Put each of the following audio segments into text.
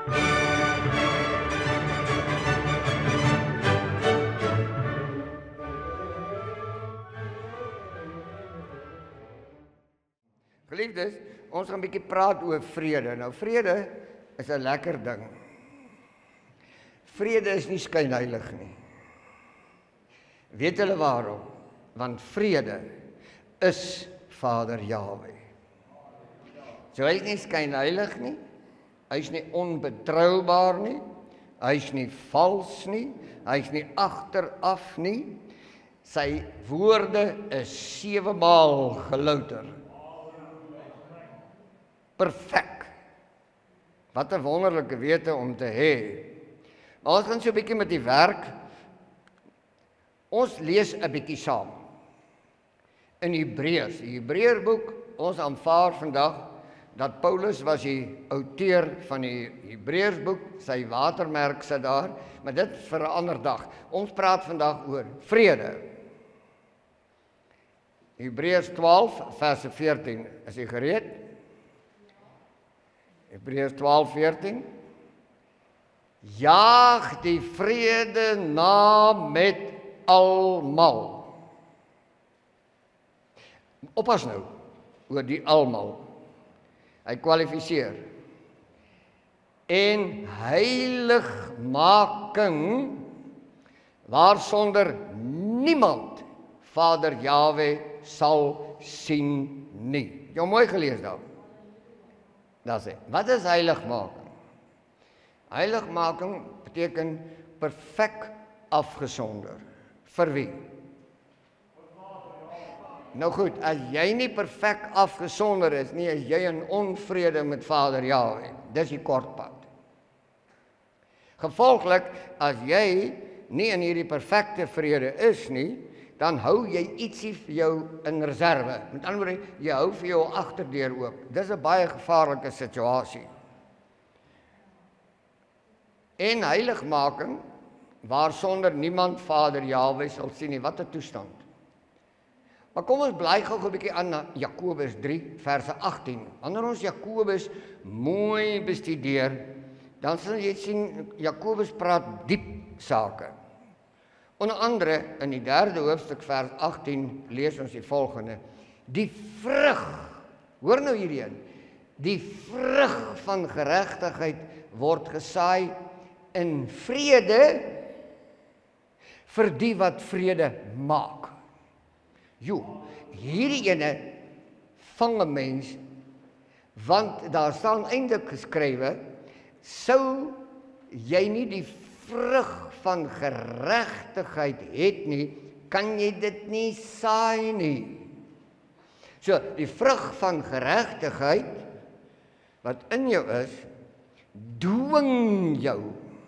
Geliefdes, ons gaan 'n bietjie praat oor vrede. Nou, vrede is 'n lekker ding. Vrede is nie skynheilig nie. Weet julle waarom? Want vrede is Vader Jahwe. So hy is nie skynheilig nie, hy is nie onbetroubaar nie, hy is nie vals nie, hy is nie agteraf nie. Sy woorde is 7 maal gelouter. Perfek. Wat 'n wonderlike wete om te hê. Maar ons gaan so 'n bietjie met die werk. Ons lees 'n bietjie saam. In Hebreërs, die Hebreërboek, ons aanvaar vandag dat Paulus was die outeur van die Hebreërsboek, sy watermerk sit daar, maar dit vir 'n ander dag. Ons praat vandag oor vrede. Hebreërs 12 vers 14. Is jy gereed? Hebreërs 12:14. Jaag die vrede na met almal. Oppas nou oor die almal. Hy kwalifiseer. En heiligmaking waarsonder niemand Vader Jahwe sal sien nie. Jy mooi gelees daar. Dat sê, wat is heiligmaking? Heiligmaking beteken perfek afgesonder. Vir wie? Nou goed, as jy nie perfek afgesonder is nie, is jy in onvrede met Vader Jahwe. Dis die kortpad. Gevolglik, as jy nie in hierdie perfekte vrede is nie, dan hou jy ietsie vir jou in reserve. Met ander woorde, jy hou vir jou agterdeur oop. Dis 'n baie gevaarlike situasie. En heiligmaking, waarsonder niemand Vader Jahwe sal sien nie. Wat 'n toestand. Maar kom ons bly gou 'n bietjie aan na Jakobus 3 verse 18. Wanneer ons Jakobus mooi bestudeer, dan sal jy sien Jakobus praat diep sake. Onder andere in die 3de hoofstuk vers 18 lees ons die volgende: die vrug, hoor nou hierdie een, die vrug van geregtigheid word gesaai in vrede vir die wat vrede maak. Jo, hierdie ene vang 'n mens, want daar staan eintlik geskrywe, sou jy nie die vrug van geregtigheid het nie, kan jy dit nie saai nie. So, die vrug van geregtigheid wat in jou is, dwing jou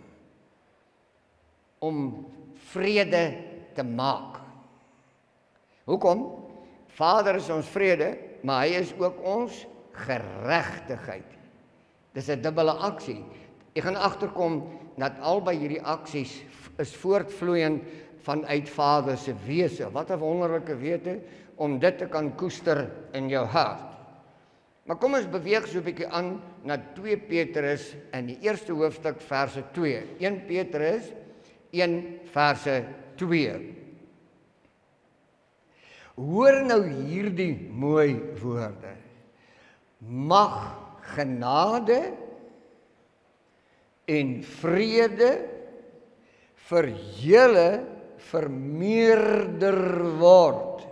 om vrede te maak. Hoekom? Vader is ons vrede, maar hy is ook ons geregtigheid. Dis 'n dubbele aksie. Jy gaan agterkom dat albei hierdie aksies is voortvloeiend vanuit Vader se wese. Wat 'n wonderlike wete om dit te kan koester in jou hart. Maar kom ons beweeg so 'n bietjie aan na 2 Petrus in die 1ste hoofstuk verse 2. 1 Petrus 1 verse 2. Hoor nou hierdie mooi woorde. Mag genade en vrede vir julle vermeerder word.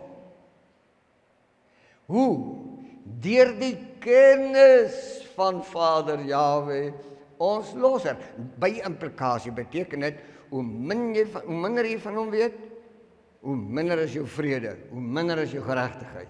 Hoe? Deur die kennis van Vader Jahwe, ons losser. By implikasie beteken dit, hoe minder jy van hom weet, hoe minder is jou vrede, hoe minder is jou geregtigheid.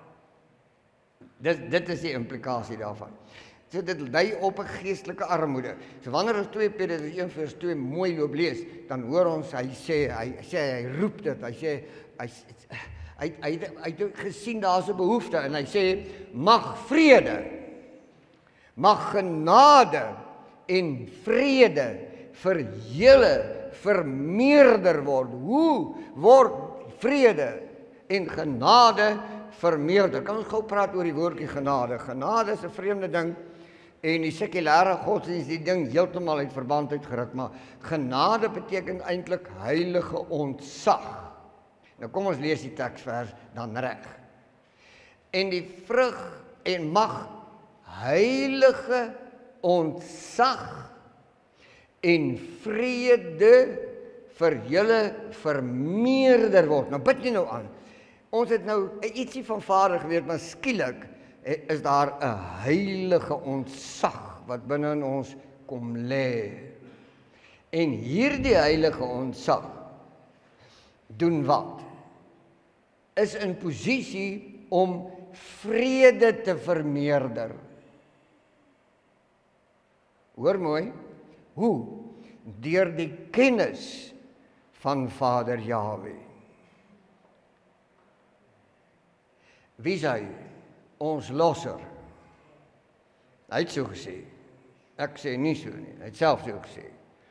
Dit is die implikasie daarvan. So dit lei op 'n geestelike armoede. So wanneer ons 2 Petrus 1 vers 2 mooi loop lees, dan hoor ons hy roep dit, hy sê hy het gesien daar's 'n behoefte en hy sê mag vrede, mag genade en vrede vir julle vermeerder word. Hoe word vrede en genade vermeerder? Kan ons gou praat oor die woordjie genade? Genade is 'n vreemde ding en die sekulêre godsdienst die ding heeltemal uit verband uitgeruk, maar genade beteken eintlik heilige ontzag. Nou kom ons lees die teksvers dan reg. En die vrug en mag heilige ontzag en vrede vir julle vermeerder word. Nou bid nie nou aan. Ons het nou ietsie van Vader geweet, maar skielik is daar 'n heilige ontzag wat binne in ons kom lê. En hierdie heilige ontzag doen wat? Is in posisie om vrede te vermeerder. Hoor mooi, hoe? Deur die kennis van Vader Jahwe. Wie is hy? Ons losser. Hy het so gesê. Ek sê nie so nie. Hy het self so gesê.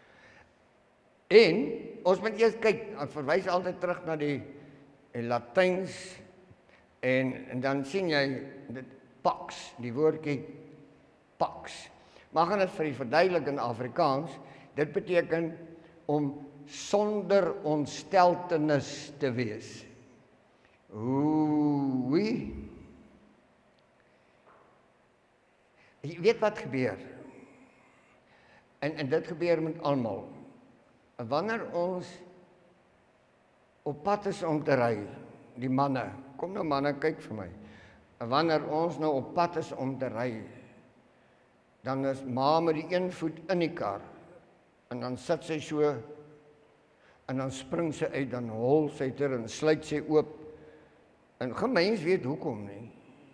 En ons moet eers kyk, ek verwys altyd terug na die Latyns en dan sien jy dit pax, die woordjie pax. Maar gaan dit vir die verduidelik in Afrikaans, dit beteken om sonder ontsteltenis te wees. Oei. Jy weet wat gebeur. En dit gebeur met almal. Wanneer ons op pad is om te ry, die manne, kom nou manne, kyk vir my. Wanneer ons nou op pad is om te ry, dan is ma met die een voet in die kar, en dan sit sy so, en dan spring sy uit, dan hol sy ter, en sluit sy oop, en geen mens weet hoekom nie.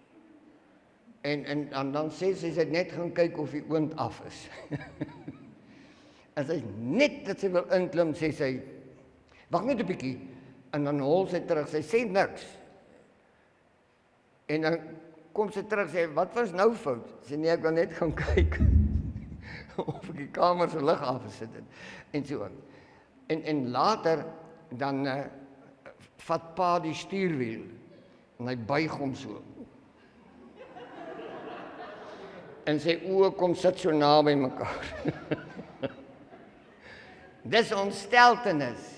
En dan sê sy het net gaan kyk of die oond af is. En sy net dat sy wil inklim, sê sy, wag net 'n bietjie, en dan hol sy terug, sy sê niks. En dan kom sy terug, sê, wat was nou fout? Sê nee, ek wil net gaan kyk, of ek die kamer se lig afgesit het, en so aan. En later, dan vat pa die stuurwiel, en hy buig hom so. En sy oë kom sit so naby mekaar. Dis ontsteltenis.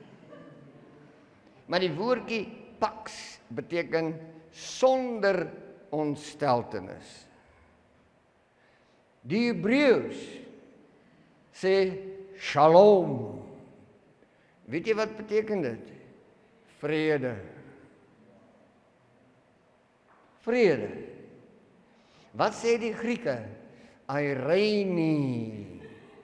Maar die woordjie pax beteken sonder ontsteltenis. Die Hebreërs sê shalom. Weet jy wat beteken dit? Vrede. Vrede. Wat sê die Grieke? Eirene.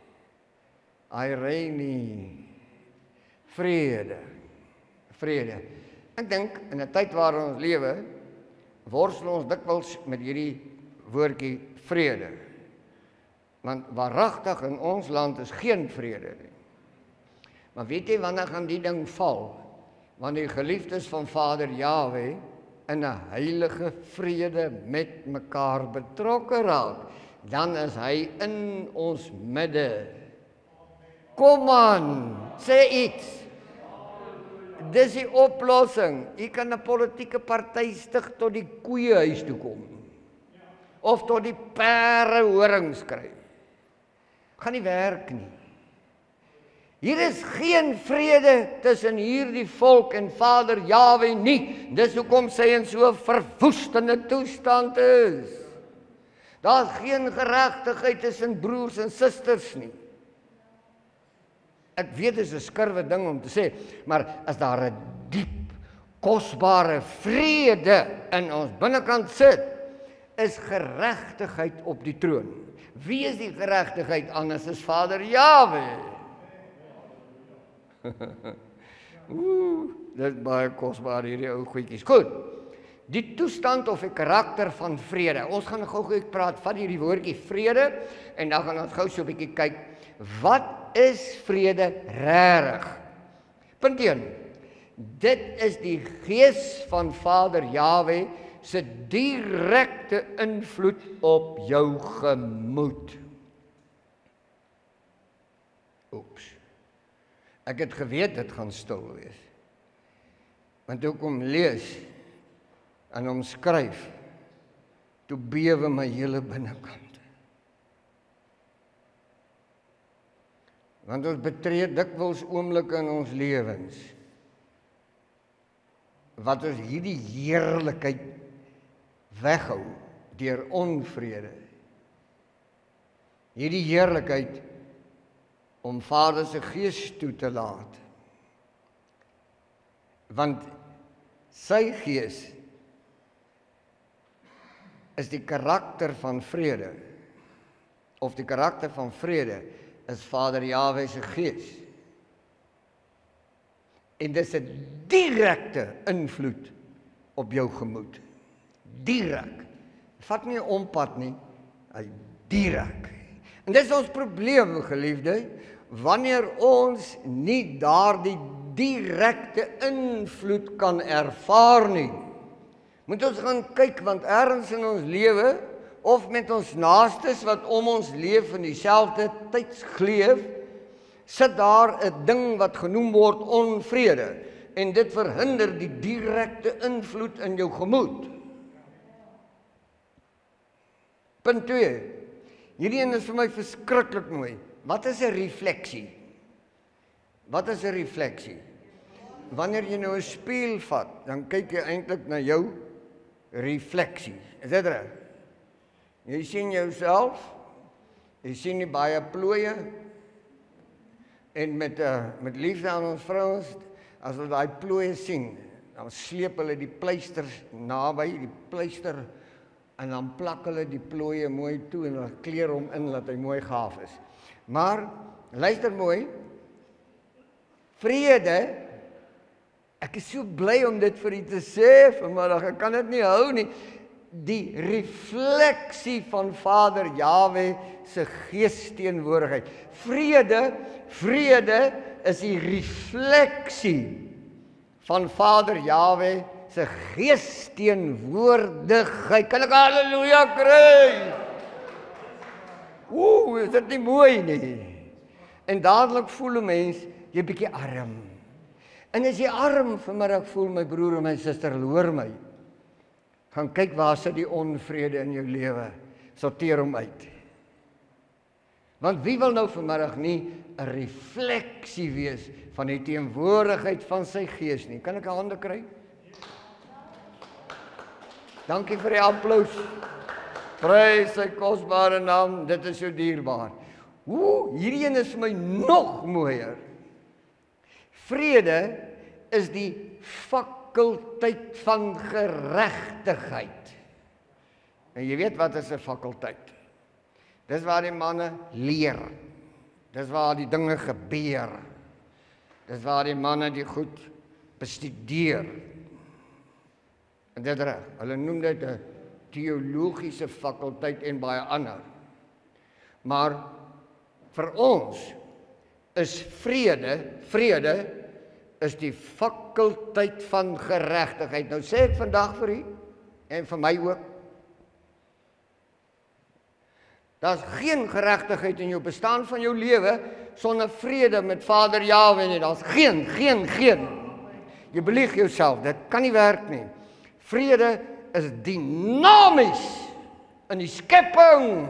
Eirene. Vrede. Vrede. Ek dink in 'n tyd waarin ons lewe, worstel ons dikwels met hierdie woordjie vrede. Want waaragtig in ons land is geen vrede nie. Maar weet jy wanneer gaan die ding val? Wanneer die geliefdes van Vader Jahwe in 'n heilige vrede met mekaar betrokke raak, dan is hy in ons midde. Kom aan, sê iets. Dis die oplossing. Jy kan 'n politieke party stig tot die koeiehuis toe kom. Of tot die perde horings kry. Gaan nie werk nie. Hier is geen vrede tussen hierdie volk en Vader Jahwe nie. Dis hoekom sy in so 'n verwoestende toestand is. Daar's geen geregtigheid tussen broers en susters nie. Ek weet dit is 'n skurwe ding om te sê, maar as daar 'n diep, kosbare vrede in ons binnekant sit, is geregtigheid op die troon. Wie is die geregtigheid anders as Vader Jahwe? Dit is baie kosbaar hierdie ou goedjies. Goed. Die toestand of die karakter van vrede. Ons gaan gou-gou praat van hierdie woordjie vrede en dan gaan ons gou so 'n bietjie kyk wat is vrede regtig? Punt 1. Dit is die gees van Vader Jahwe se direkte invloed op jou gemoed. Oeps. Ek het geweet dit gaan stil wees. Want toe ek hom lees en hom skryf, toe bewe my hele binnekant. Want ons betree dikwels oomblikke in ons lewens wat ons hierdie heerlikheid weghou deur onvrede. Hierdie heerlikheid om Vader se Gees toe te laat. Want sy Gees is die karakter van vrede, of die karakter van vrede is Vader Jahwe se Gees. En dis 'n direkte invloed op jou gemoed. Direk. Vat nie 'n ompad nie, hy direk. En dis ons probleem, geliefde, wanneer ons nie daardie direkte invloed kan ervaar nie. Moet ons gaan kyk, want ergens in ons lewe, of met ons naastes wat om ons leef in dieselfde tydsgleef, sit daar 'n ding wat genoem word onvrede, en dit verhinder die direkte invloed in jou gemoed. Punt 2. Hierdie een is vir my verskriklik mooi. Wat is 'n refleksie? Wat is 'n refleksie? Wanneer jy nou 'n spieël vat, dan kyk jy eintlik na jou refleksie. Is dit reg? Jy sien jouself, jy sien nie baie plooie, en met liefde aan ons vrouens, as ons daai plooie sien, dan sleep hulle die pleisters naby, die pleister, en dan plak hulle die plooie mooi toe, en dan kleer hom in, dat hy mooi gaaf is. Maar, luister mooi, vrede, ek is so bly om dit vir u te sê vanmiddag, ek kan dit nie hou nie, die refleksie van Vader Jahwe se geesteenwoordigheid. Vrede is die refleksie van Vader Jahwe se geesteenwoordigheid. Kan ek halleluja kry? Is dit nie mooi nie? En dadelik voel 'n mens jy bietjie arm. En as jy arm vanmiddag voel, my broer en my suster, hoor my. Gaan kyk waar sit die onvrede in jou lewe. Sorteer hom uit. Want wie wil nou vanmiddag nie 'n refleksie wees van die teenwoordigheid van sy Gees nie? Kan ek 'n hande kry? Dankie vir die applous. Prys sy kosbare naam, dit is so dierbaar. Hierdie een is vir my nog mooier. Vrede is die fakulteit van geregtigheid. En jy weet wat is 'n fakulteit? Dis waar die manne leer. Dis waar die dinge gebeur. Dis waar die manne die goed bestudeer. En dit reg, hulle noem dit 'n teologiese fakulteit en baie ander. Maar vir ons is vrede is die fakulteit van geregtigheid. Nou sê ek vandag vir u, en vir my ook, daar's geen geregtigheid in jou bestaan van jou lewe sonder vrede met Vader Jahwe nie. Daar's geen. Jy belieg jouself, dit kan nie werk nie. Vrede is dinamies in die skepping.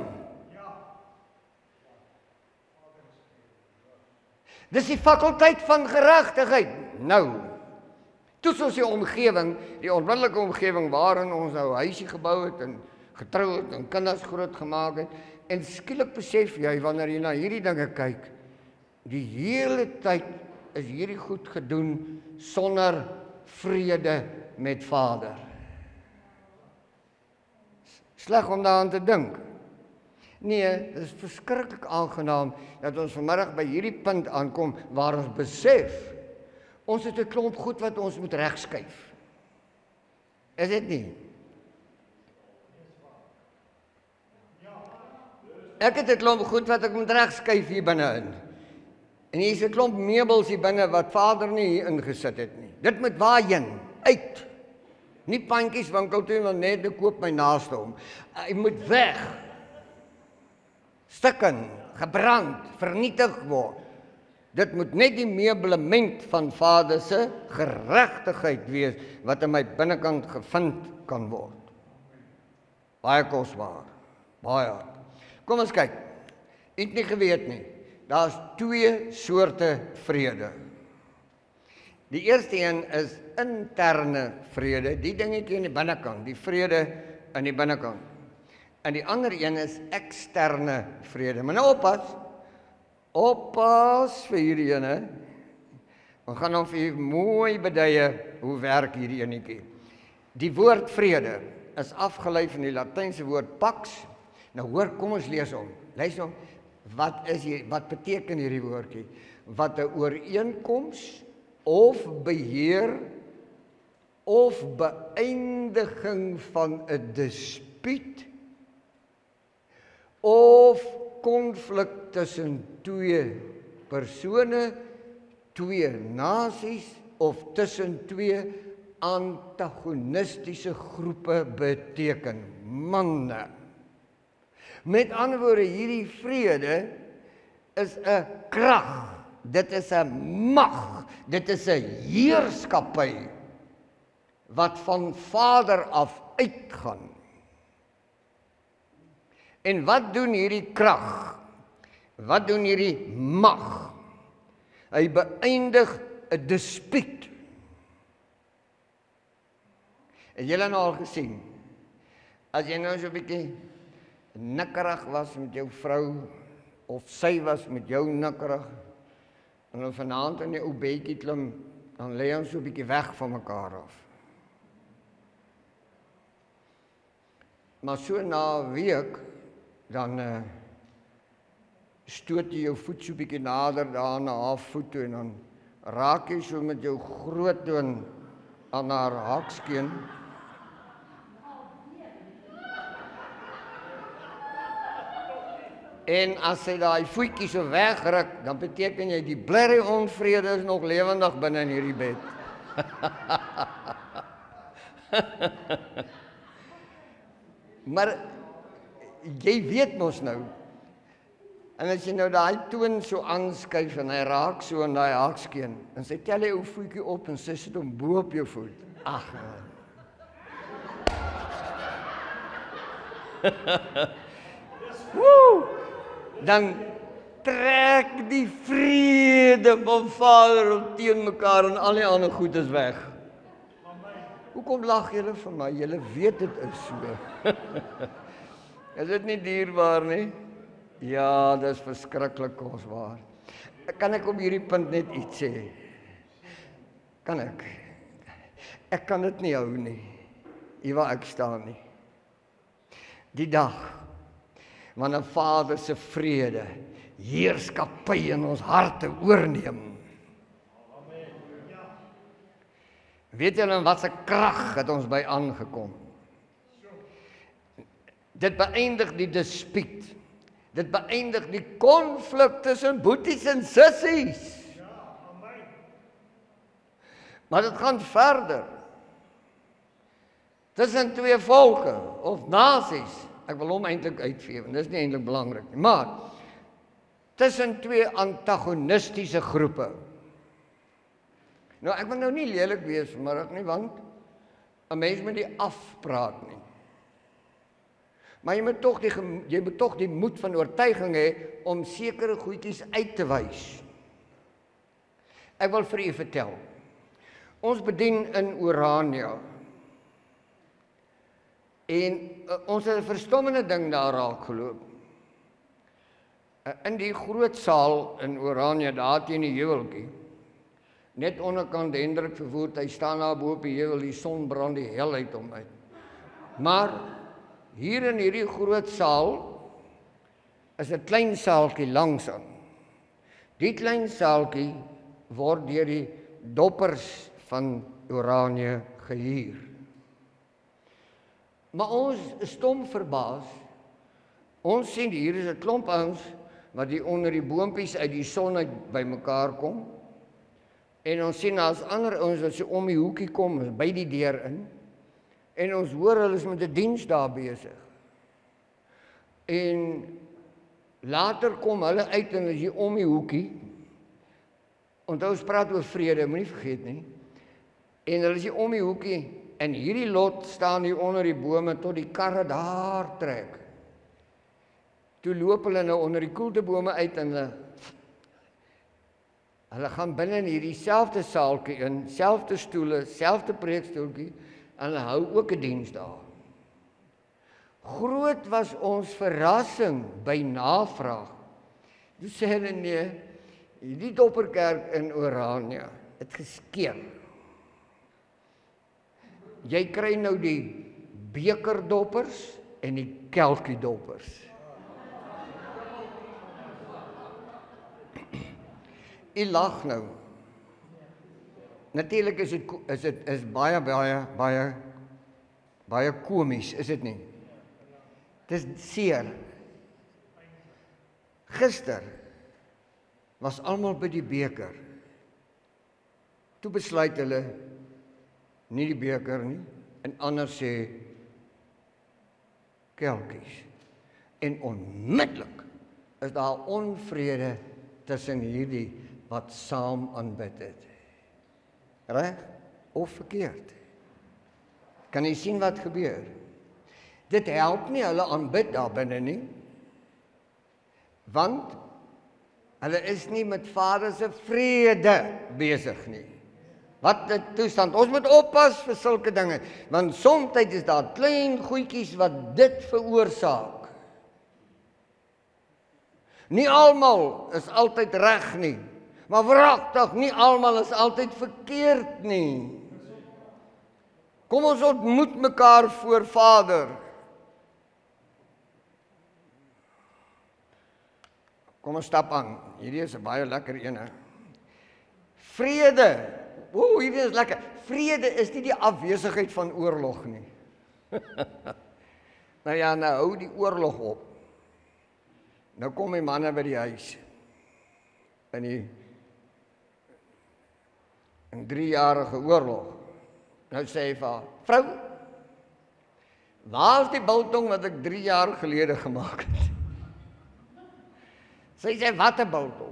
Dis die fakulteit van geregtigheid. Nou, toets ons die omgewing, die onmiddellike omgewing waarin ons nou 'n huisie gebou het en getrou het en kinders groot gemaak het, en skielik besef jy wanneer jy na hierdie dinge kyk, die hele tyd is hierdie goed gedoen sonder vrede met Vader. Sleg om daaraan te dink. Nee, dit is verskriklik aangenaam dat ons vanmiddag by hierdie punt aankom waar ons besef, ons het 'n klomp goed wat ons moet regskuif. Is dit nie? Ek het 'n klomp goed wat ek moet regskuif hier binne-in. En hier is 'n klomp meubels hier binne wat Vader nie hier ingesit het nie. Dit moet waarheen? Uit. Nie pandjieswinkel toe en net te koop my naaste hom. Hy moet weg. Stukken, gebrand, vernietig word. Dit moet net die meublement van Vader se geregtigheid wees wat in my binnekant gevind kan word. Baie kosbaar. Baie. Kom ons kyk. U het nie geweet nie. daar's twee soorte vrede. Die eerste een is interne vrede, die dingetjie in die binnekant, die vrede in die binnekant. En die ander een is eksterne vrede. Maar nou oppas vir hierdie ene. Ons gaan nou vir julle mooi beduie hoe werk hierdie enetjie. Die woord vrede is afgelei van die Latynse woord pax. Nou hoor, kom ons lees hom. Luister hom. Wat beteken hierdie woordjie? Wat 'n ooreenkoms of beheer of beëindiging van 'n dispuut of konflik tussen twee persone, twee nasies of tussen twee antagonistiese groepe beteken. Manne. Met ander woorde, hierdie vrede is 'n krag, dit is 'n mag, dit is 'n heerskappy wat van Vader af uitgaan. En wat doen hierdie krag? Wat doen hierdie mag? Hy beëindig 'n dispuut. Het julle nou al gesien? As jy nou so 'n bietjie nikkerig was met jou vrou, of sy was met jou nikkerig, en dan vanaand in die ou bedjie klim, dan lê ons so 'n bietjie weg van mekaar af. Maar so na 'n week, dan stoot jy jou voet so 'n bietjie nader daar na haar voet toe, en dan raak jy so met jou groot toon aan haar haakskeen. En as sy daai voetjie so wegruk, dan beteken jy die blerrie onvrede is nog lewendig binne in hierdie bed. Maar jy weet mos nou, en as jy nou daai toon so aanskuif en hy raak so in daai haakskeen, en sy tel jy ou voetjie op en sy sit hom bo op jou voet. Ag. Woe! Dan trek die vrede van Vader teen mekaar en al die ander goed is weg. Hoekom lag julle vir my? Julle weet dit is so. Is dit nie dierbaar nie? Ja, dis verskriklik kosbaar. Kan ek op hierdie punt net iets sê? Kan ek? Ek kan dit nie hou nie. Hier waar ek staan nie. Die dag wanneer Vader se vrede heerskappy in ons harte oorneem. Weet julle wat se krag het ons by aangekom? Dit beëindig die dispuut. Dit beëindig die konflik tussen boeties en sissies. Maar dit gaan verder. Tussen twee volke of nasies. Ek wil hom eintlik uitvee, want dis nie eintlik belangrik nie. Maar tussen twee antagonistiese groepe. Nou, ek wil nou nie lelik wees vanmiddag nie, want 'n mens moet nie afpraat nie. Maar jy moet tog die moed van oortuiging hê om sekere goedjies uit te wys. Ek wil vir u vertel. Ons bedien in Orania. En ons het 'n verstommende ding daar raak geloop. In die groot saal in Orania, daar teen die heuweltjie, net onderkant Hendrik vervoer, hy staan daar bo op die heuwel, die son brand die hel uit hom uit. Maar hier in hierdie groot saal is 'n klein saaltjie langs aan. Die klein saaltjie word deur die doppers van Orania gehuur. Maar ons is stom verbaas. Ons sien hier is 'n klomp ouens wat hier onder die boontjies uit die son uit bymekaar kom. En ons sien daar's ander ouens wat so om die hoekie kom by die deur in. En ons hoor hulle is met 'n diens daar besig. En later kom hulle uit en is hier om die hoekie. Onthou ons praat oor vrede, moenie vergeet nie. En hulle is hier om die hoekie. En hierdie lot staan hier onder die bome tot die karre daar trek. Toe loop hulle nou onder die koeltebome uit en hulle Hulle gaan binne in hierdie selfde saaltjie in, selfde stoele, selfde preekstoeltjie, en hulle hou ook 'n diens daar. Groot was ons verrassing by navraag. Toe sê hulle nee, die Dopperkerk in Orania het geskeur. Jy kry nou die bekerdoppers en die kelkiedoppers. U lag nou. Natuurlik is dit baie komies, is dit nie? Dit is seer. Gister was almal by die beker. Toe besluit hulle nie die beker nie, en ander sê kelkies. En onmiddellik is daar onvrede tussen hierdie wat saam aanbid het. Reg of verkeerd? Kan jy sien wat gebeur? Dit help nie hulle aanbid daar binne nie, want hulle is nie met Vader se vrede besig nie. Wat 'n toestand. Ons moet oppas vir sulke dinge, want soms is daar klein goedjies wat dit veroorsaak. Nie almal is altyd reg nie, maar wragtig nie almal is altyd verkeerd nie. Kom ons ontmoet mekaar voor Vader. Kom ons stap aan. Hierdie is 'n baie lekker ene. Vrede. Hierdie is lekker. Vrede is nie die afwesigheid van oorlog nie. Nou ja, nou hou die oorlog op. Nou kom die manne by die huis. In 3-jarige oorlog. Nou sê hy vir haar, vrou, waar is die biltong wat ek 3 jaar gelede gemaak het? Sy sê, wat 'n biltong?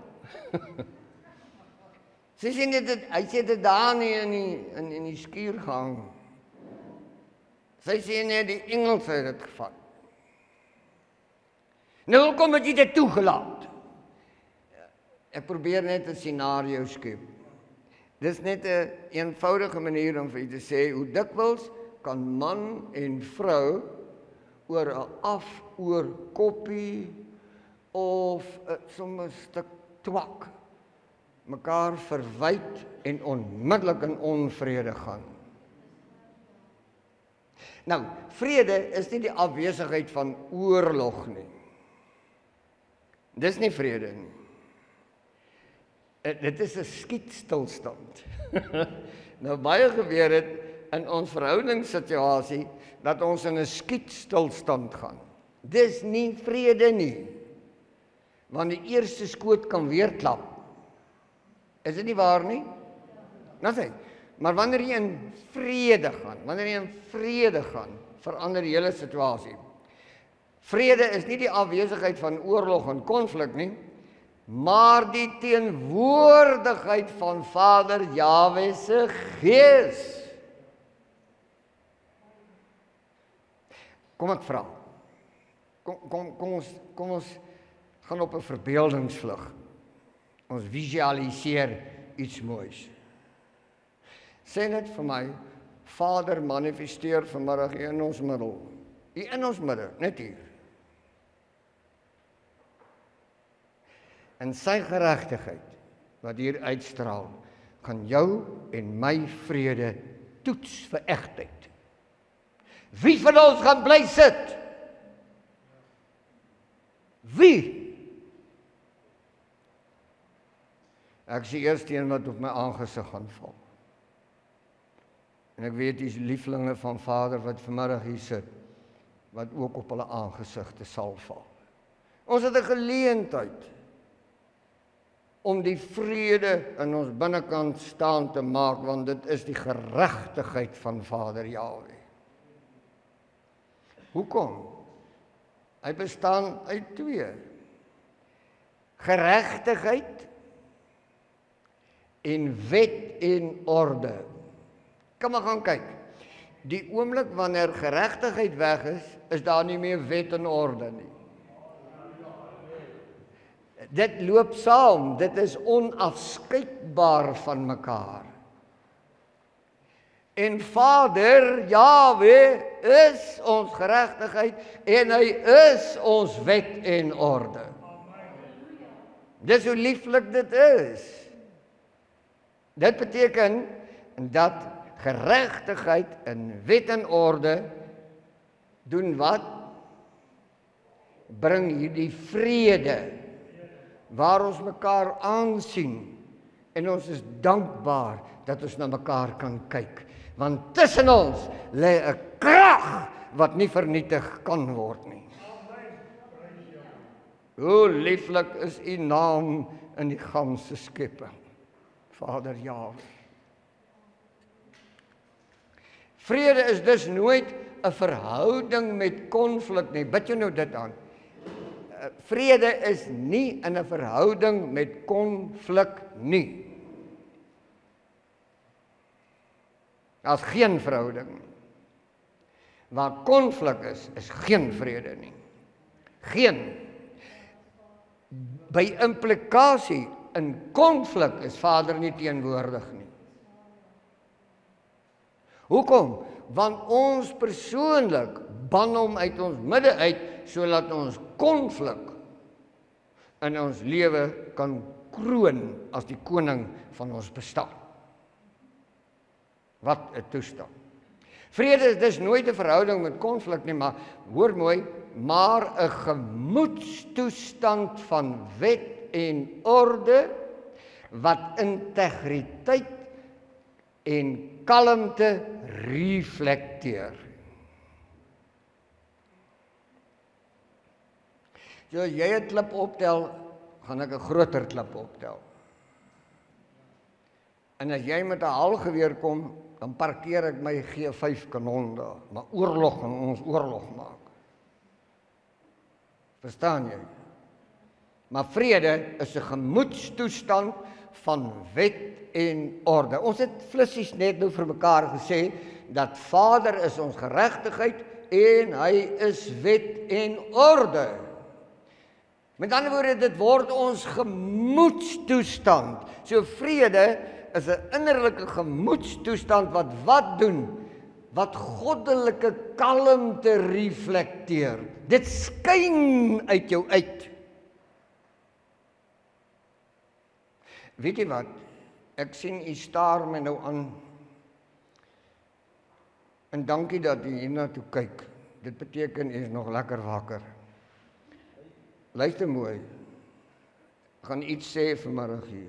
Sy sê net, hy sê dit daar nie in die skuur gehang. Sy sê net, die Engels het dit gevat. Nou, hoekom het jy dit toegelaat? Ek probeer net 'n scenario skep. Dis net 'n eenvoudige manier om vir jy te sê, hoe dikwels kan man en vrou oor 'n afoor koppie of sommer 'n stuk twak mekaar verwyd en onmiddellik in onvrede gaan. Nou, vrede is nie die afwesigheid van oorlog nie. Dis nie vrede nie. Dit is 'n skietstilstand. Nou baie gebeur het in ons verhoudingssituasie dat ons in 'n skietstilstand gaan. Dis nie vrede nie. Want die eerste skoot kan weer klap. Is dit nie waar nie? Nou sê, maar wanneer jy in vrede gaan, verander die hele situasie. Vrede is nie die afwesigheid van oorlog en konflik nie, maar die teenwoordigheid van Vader Jahwe se Gees. Kom ek vra. Kom ons gaan op 'n verbeeldingsvlug. Ons visualiseer iets moois. Sê net vir my, Vader manifesteer vanmiddag hier in ons middel. Hier in ons midde, net hier. En sy geregtigheid wat hier uitstraal, gaan jou en my vrede toets vir egtheid. Wie van ons gaan bly sit? Wie? Ek sien eers een wat op my aangesig gaan val. En ek weet dis lieflinge van Vader wat vanmiddag hier sit, wat ook op hulle aangesigte sal val. Ons het 'n geleentheid om die vrede in ons binnekant staan te maak, want dit is die geregtigheid van Vader Jahwe. Hoekom? Hy bestaan uit 2. Geregtigheid en wet en orde. Kom maar gaan kyk. Die oomblik wanneer geregtigheid weg is daar nie meer wet en orde nie. Dit loop saam, dit is onafskeidbaar van mekaar. En Vader, Jahwe, is ons geregtigheid en hy is ons wet en orde. Dis hoe lieflik dit is. Dit beteken dat geregtigheid en wet en orde doen wat? Bring hierdie vrede waar ons mekaar aansien en ons is dankbaar dat ons na mekaar kan kyk, want tussen ons lê 'n krag wat nie vernietig kan word nie. Hoe lieflik is u naam in die ganse skepping, Vader Jahwe. Vrede is dus nooit 'n verhouding met konflik nie. Bid jy nou dit aan? Vrede is nie in 'n verhouding met konflik nie. Daar's geen verhouding nie. Waar konflik is geen vrede nie. Geen. By implikasie in konflik is Vader nie teenwoordig nie. Hoekom? Want ons persoonlik ban hom uit ons midde uit, sodat ons konflik in ons lewe kan kroon as die koning van ons bestaan. Wat 'n toestand. Vrede is dus nooit 'n verhouding met konflik nie, maar hoor mooi, maar 'n gemoedstoestand van wet en orde wat integriteit en kalmte reflekteer. So as jy 'n klip optel, gaan ek 'n groter klip optel. En as jy met 'n halgeweer kom, dan parkeer ek my G5 kanon daar, maar oorlog gaan ons oorlog maak. Verstaan jy? Maar vrede is 'n gemoedstoestand van wet en orde. Ons het flissies net nou vir mekaar gesê dat Vader is ons geregtigheid en hy is wet en orde. Met ander woorde, dit word ons gemoedstoestand. So vrede is 'n innerlike gemoedstoestand wat doen? Wat goddelike kalmte reflekteer. Dit skyn uit jou uit. Weet jy wat? Ek sien u staar my nou aan. En dankie dat u hiernatoe kyk. Dit beteken u is nog lekker wakker. Luister mooi. Ek gaan iets sê vanmiddag hier.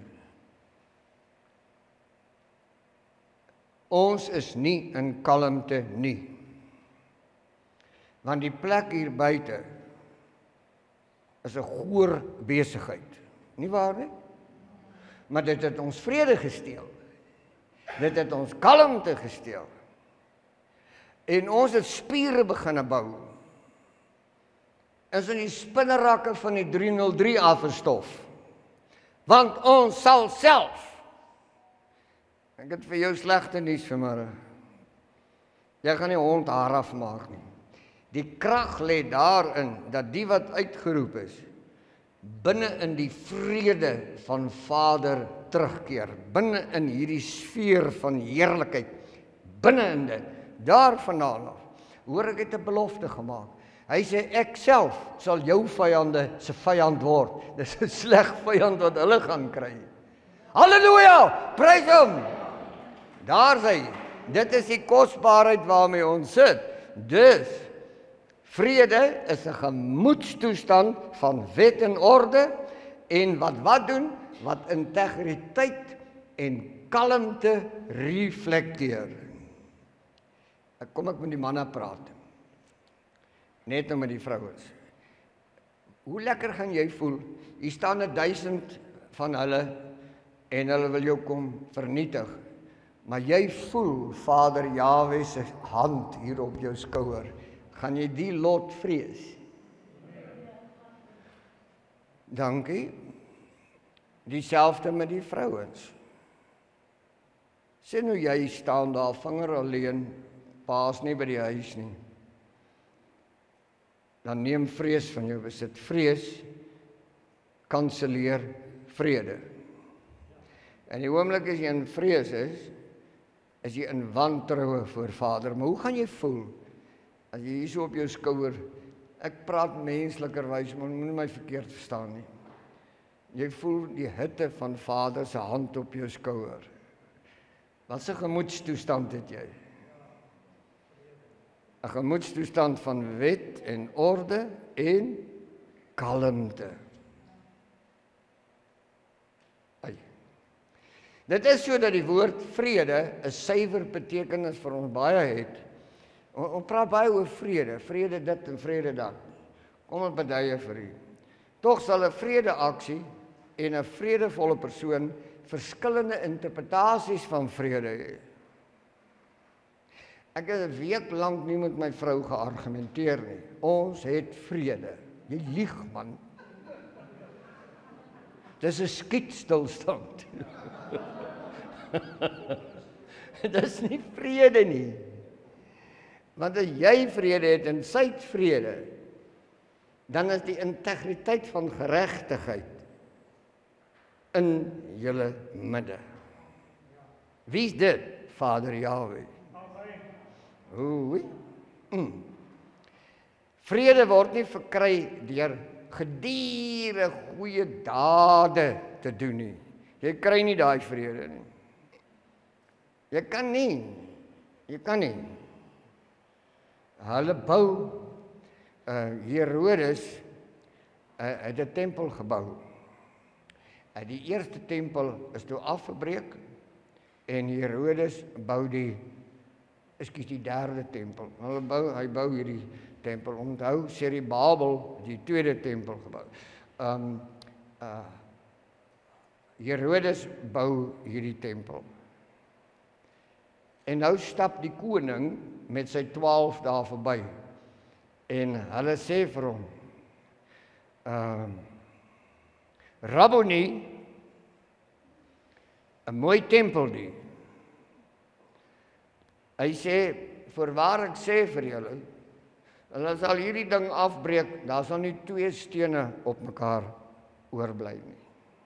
Ons is nie in kalmte nie. Want die plek hier buite is 'n goeie besigheid. Nie waar nie? Maar dit het ons vrede gesteel. Dit het ons kalmte gesteel. En ons het spiere begine bou. Is in die spinnerakke van die 303 afgestof. Want ons sal self. Ek het vir jou slegte nuus vanmôre. Jy gaan nie hond haar afmaak nie. Die krag lê daarin dat die wat uitgeroep is, binne in die vrede van Vader terugkeer, binne in hierdie sfeer van heerlikheid, binne in dit, daarvandaan af. Hoor, ek het 'n belofte gemaak. Hy sê, ek self sal jou vyande se vyand word. Dis 'n sleg vyand wat hulle gaan kry. Halleluja! Prys hom! Daar sê, dit is die kosbaarheid waarmee ons sit. Dus, vrede is 'n gemoedstoestand van wet en orde, en wat doen? Wat integriteit en kalmte reflekteer. Kom ek met die manne praat. Net nou met die vrouens. Hoe lekker gaan jy voel? Hier staan 1000 van hulle en hulle wil jou kom vernietig. Maar jy voel Vader Jahwe se hand hier op jou skouer. Gaan jy die lot vrees? Dankie. Dieselfde met die vrouens. Sê nou jy staan daar vinger alleen, pa's nie by die huis nie. Dan neem vrees van jou besit. Vrees kanselleer vrede. En die oomblik as jy in vrees is jy in wantroue voor Vader. Maar hoe gaan jy voel as jy hier so op jou skouer, ek praat menslikerwys, maar moenie my verkeerd verstaan nie. Jy voel die hitte van Vader se hand op jou skouer. Wat 'n gemoedstoestand het jy? 'n Gemoedstoestand van wet en orde en kalmte. Dit is so dat die woord vrede 'n suiwer betekenis vir ons baie het. Ons praat baie oor vrede, vrede dit en vrede dat. Kom ons beduie vir u. Tog sal 'n vredeaksie en 'n vredevolle persoon verskillende interpretasies van vrede hê. Ek het 'n week lank nie met my vrou geargumenteer nie. Ons het vrede. Jy lieg, man. Dis 'n skietstilstand. Dis nie vrede nie. Want as jy vrede het en sy het vrede, dan is die integriteit van geregtigheid in julle midde. Wie is dit? Vader Jahwe. Oei. Vrede word nie verkry deur gedurende goeie dade te doen nie. Jy kry nie daai vrede nie. Jy kan nie. Hulle bou, Herodes het 'n tempel gebou. Die eerste tempel is toe afgebreek en Herodes bou die derde tempel. Hy bou hierdie tempel. Onthou, Serubabel die tweede tempel gebou. Herodes bou hierdie tempel. En nou stap die koning met sy 12 daar verby. En hulle sê vir hom, Rabboni, 'n mooi tempel die. Hy sê, voorwaar ek sê vir julle, hulle sal hierdie ding afbreek, daar sal nie 2 stene op mekaar oorbly nie.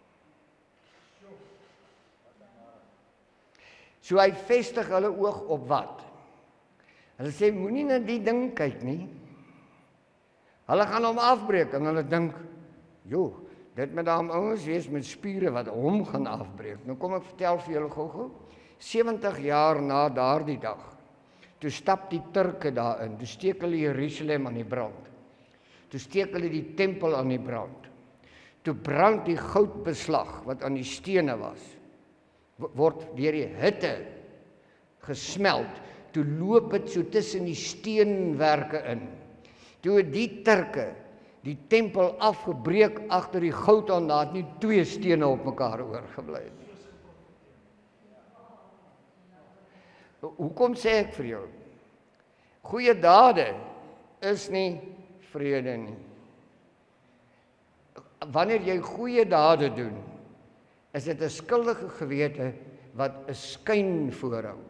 So hy vestig hulle oog op wat? Hulle sê, moenie na die ding kyk nie. Hulle gaan hom afbreek en hulle dink, dit met daam ouens wees met spiere wat hom gaan afbreek. Nou kom ek vertel vir julle gou-gou. 70 jaar na daardie dag, toe stap die Turke daarin, toe steek hulle Jerusalem aan die brand. Toe steek hulle die tempel aan die brand. Toe brand die goudbeslag wat aan die stene was, word deur die hitte gesmelt. Toe loop dit so tussen die steenwerke in. Toe het die Turke die tempel afgebreek agter die goud aan, daar het nie 2 stene op mekaar oorgebly nie. Hoekom sê ek vir jou? Goeie dade is nie vrede nie. Wanneer jy goeie dade doen, is dit 'n skuldige gewete wat 'n skyn voorhou.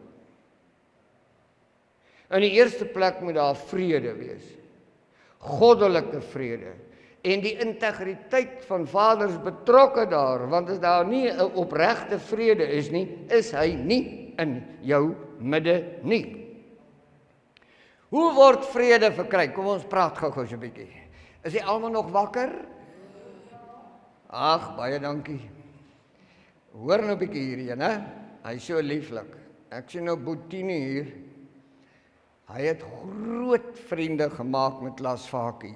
In die eerste plek moet daar vrede wees. Goddelike vrede. En die integriteit van vaders betrokke daar, want as daar nie 'n opregte vrede is nie, is hy nie in jou midde nie. Hoe word vrede verkry? Kom ons praat gou-gou so 'n bietjie. Is jy almal nog wakker? Ag, baie dankie. Hoor nou 'n bietjie hierdie, né? Hy is so lieflik. Ek sien nou Boetine hier. Hy het groot vriende gemaak met Lasvakie.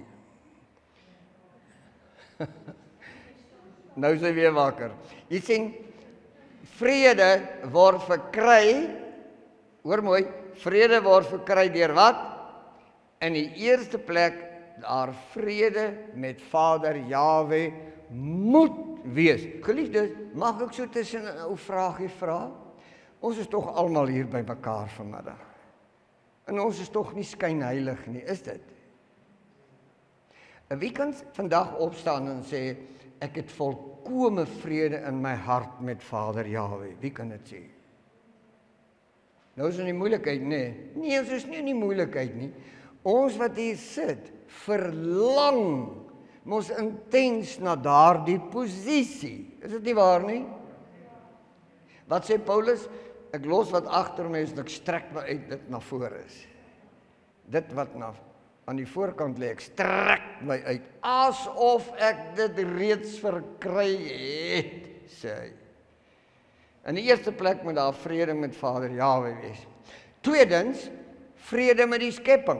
Nou is hy weer wakker. Jy sien, vrede word verkry, hoor mooi, vrede word verkry deur wat? In die eerste plek, daar vrede met Vader Jahwe moet wees. Geliefdes, mag ek so tussen 'n ou vraagie vra? Ons is tog almal hier by mekaar vanmiddag. En ons is tog nie skynheilig nie, is dit? En wie kan vandag opstaan en sê, ek het volkome vrede in my hart met Vader Jahwe? Wie kan dit sê? Nou is in die moeilikheid, nee. Nee, ons is nie in die moeilikheid nie. Ons wat hier sit, verlang mos intens na daardie posisie. Is dit nie waar nie? Wat sê Paulus? Ek los wat agter my is en ek strek my uit dit na voor is. Dit wat aan die voorkant lê, ek strek my uit, asof ek dit reeds verkry het, sê hy. In die eerste plek moet daar vrede met Vader Jahwe wees. Tweedens, vrede met die skepping.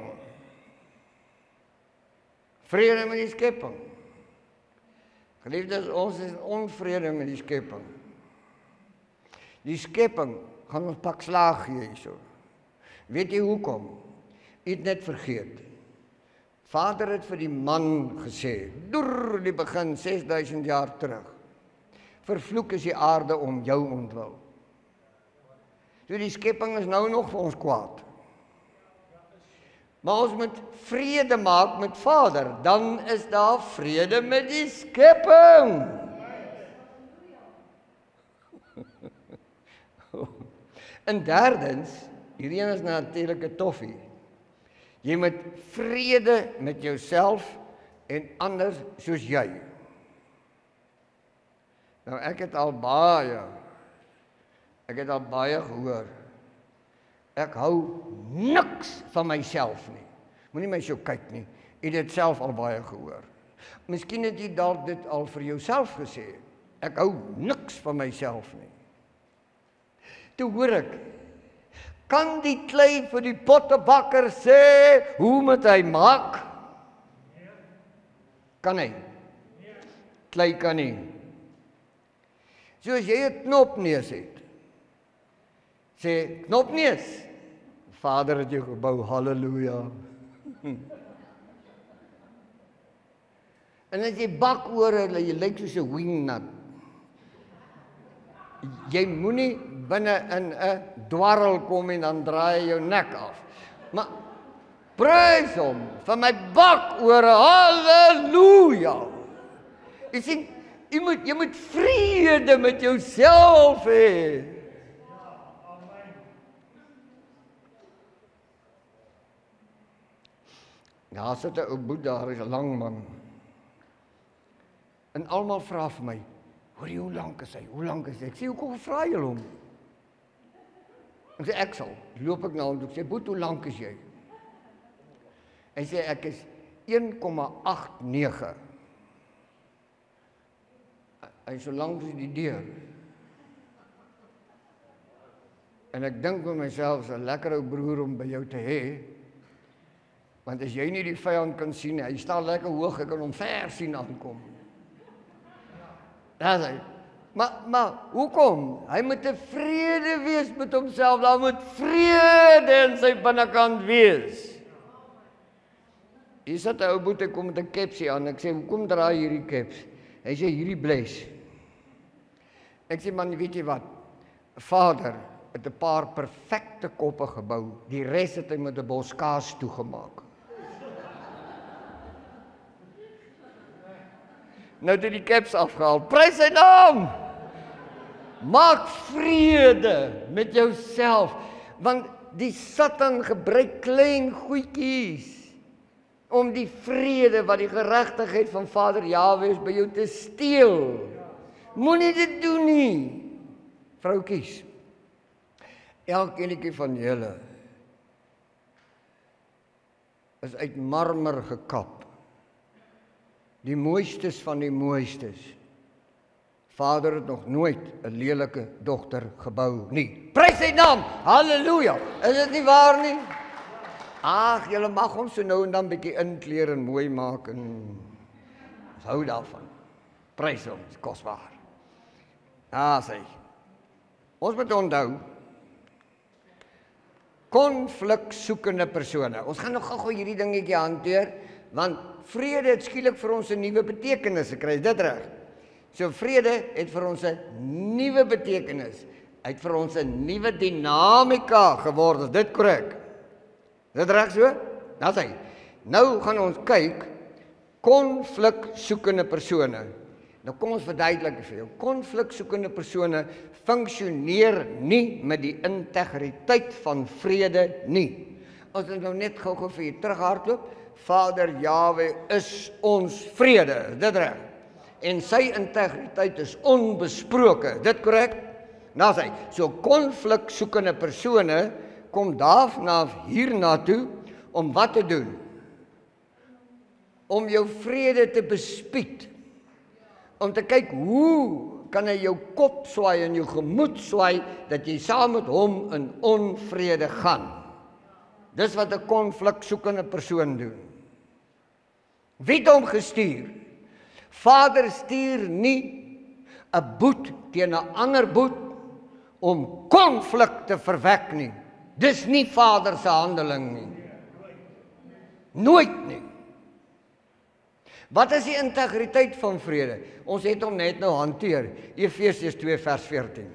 Vrede met die skepping. Geliefdes, ons is in onvrede met die skepping. Die skepping gaan ons pak slaag gee hierso. Weet jy hoekom? Jy het net vergeet. Vader het vir die man gesê, deur die begin 6000 jaar terug. Vervloek is die aarde om jou ontwil. So die skepping is nou nog vir ons kwaad. Maar ons moet vrede maak met Vader, dan is daar vrede met die skepping. En derdens, hierdie een is natuurlik 'n toffie. Jy moet vrede met jouself en ander soos jy. Nou ek het al baie gehoor. Ek hou niks van myself nie. Moenie my so kyk nie. Jy het dit self al baie gehoor. Miskien het jy dalk dit al vir jouself gesê. Ek hou niks van myself nie. Toe hoor ek, kan die klei vir die pottebakker sê, hoe moet hy maak? Kan hy? Klei kan nie. Soos jy 'n knopneus het, sê, knopneus, Vader het jou gebou, halleluja. En as jy bak oor, jy lyk soos 'n wingnut. Jy moenie binne in 'n dwarrel kom en dan draai jy jou nek af. Maar prys hom vir my bakore, halleluja. Jy sien, jy moet vrede met jouself hê. Daar sit 'n ou boet daar, is 'n lang man. En almal vra vir my, hoor jy, hoe lank is hy? Hoe lank is hy? Ek sê, hoekom vra jy hom? Ek sê, ek sal. Loop ek na hom toe, ek sê, boet, hoe lank is jy? Hy sê, ek is 1,89. Hy is so lank as die deur. En ek dink by myself, is 'n lekker ou broer om by jou te hê, want as jy nie die vyand kan sien, hy staan lekker hoog, ek kan hom ver sien aankom. Daar hy. Maar hoekom? Hy moet tevrede wees met homself, daar moet vrede in sy binnekant wees. Hier sit 'n ou boete kom met 'n kepsie aan, ek sê, hoekom draai hierdie keps? Hy sê, hierdie bles. Ek sê, man, weet jy wat? Vader het 'n paar perfekte koppe gebou, die res het hy met 'n bos kaas toegemaak. Nou het hy die caps afgehaal. Prys sy naam! Maak vrede met jouself, want die Satan gebruik klein goedjies om die vrede wat die geregtigheid van Vader Jahwe is by jou te steel. Moenie dit doen nie. Vroutjies, elkeenetjie van julle is uit marmer gekap. Die mooistes van die mooistes. Vader het nog nooit 'n lelike dogter gebou nie. Prys sy naam! Halleluja! Is dit nie waar nie? Ag, julle mag hom so nou en dan bietjie inkleer en mooi maak en hou daarvan. Prys hom, is kosbaar. Sê. Ons moet onthou, konfliksoekende persone. Ons gaan nog gou hierdie dingetjie hanteer, want vrede het skielik vir ons 'n nuwe betekenis gekry, is dit reg? So vrede het vir ons 'n nuwe betekenis, het vir ons 'n nuwe dinamika geword, is dit korrek? Is dit reg so? Nou sê, nou gaan ons kyk, konfliksoekende persone. Nou kom ons verduidelik vir jou, konfliksoekende persone funksioneer nie met die integriteit van vrede nie. Ons het nou net gou vir jou terughardloop, Vader Jahwe is ons vrede, is dit reg? En sy integriteit is onbesproke, dit korrek? Nou sê, so konfliksoekende persone kom daarna hiernatoe om wat te doen? Om jou vrede te bespied, om te kyk hoe kan hy jou kop swaai en jou gemoed swaai, dat jy saam met hom in onvrede gaan. Dis wat 'n konfliksoekende persoon doen. Wie het hom gestuur? Vader stuur nie 'n boet teen 'n ander boet om konflik te verwek nie. Dis nie Vader se handeling nie. Nooit nie. Wat is die integriteit van vrede? Ons het hom net nou hanteer. Efesiërs 2 vers 14.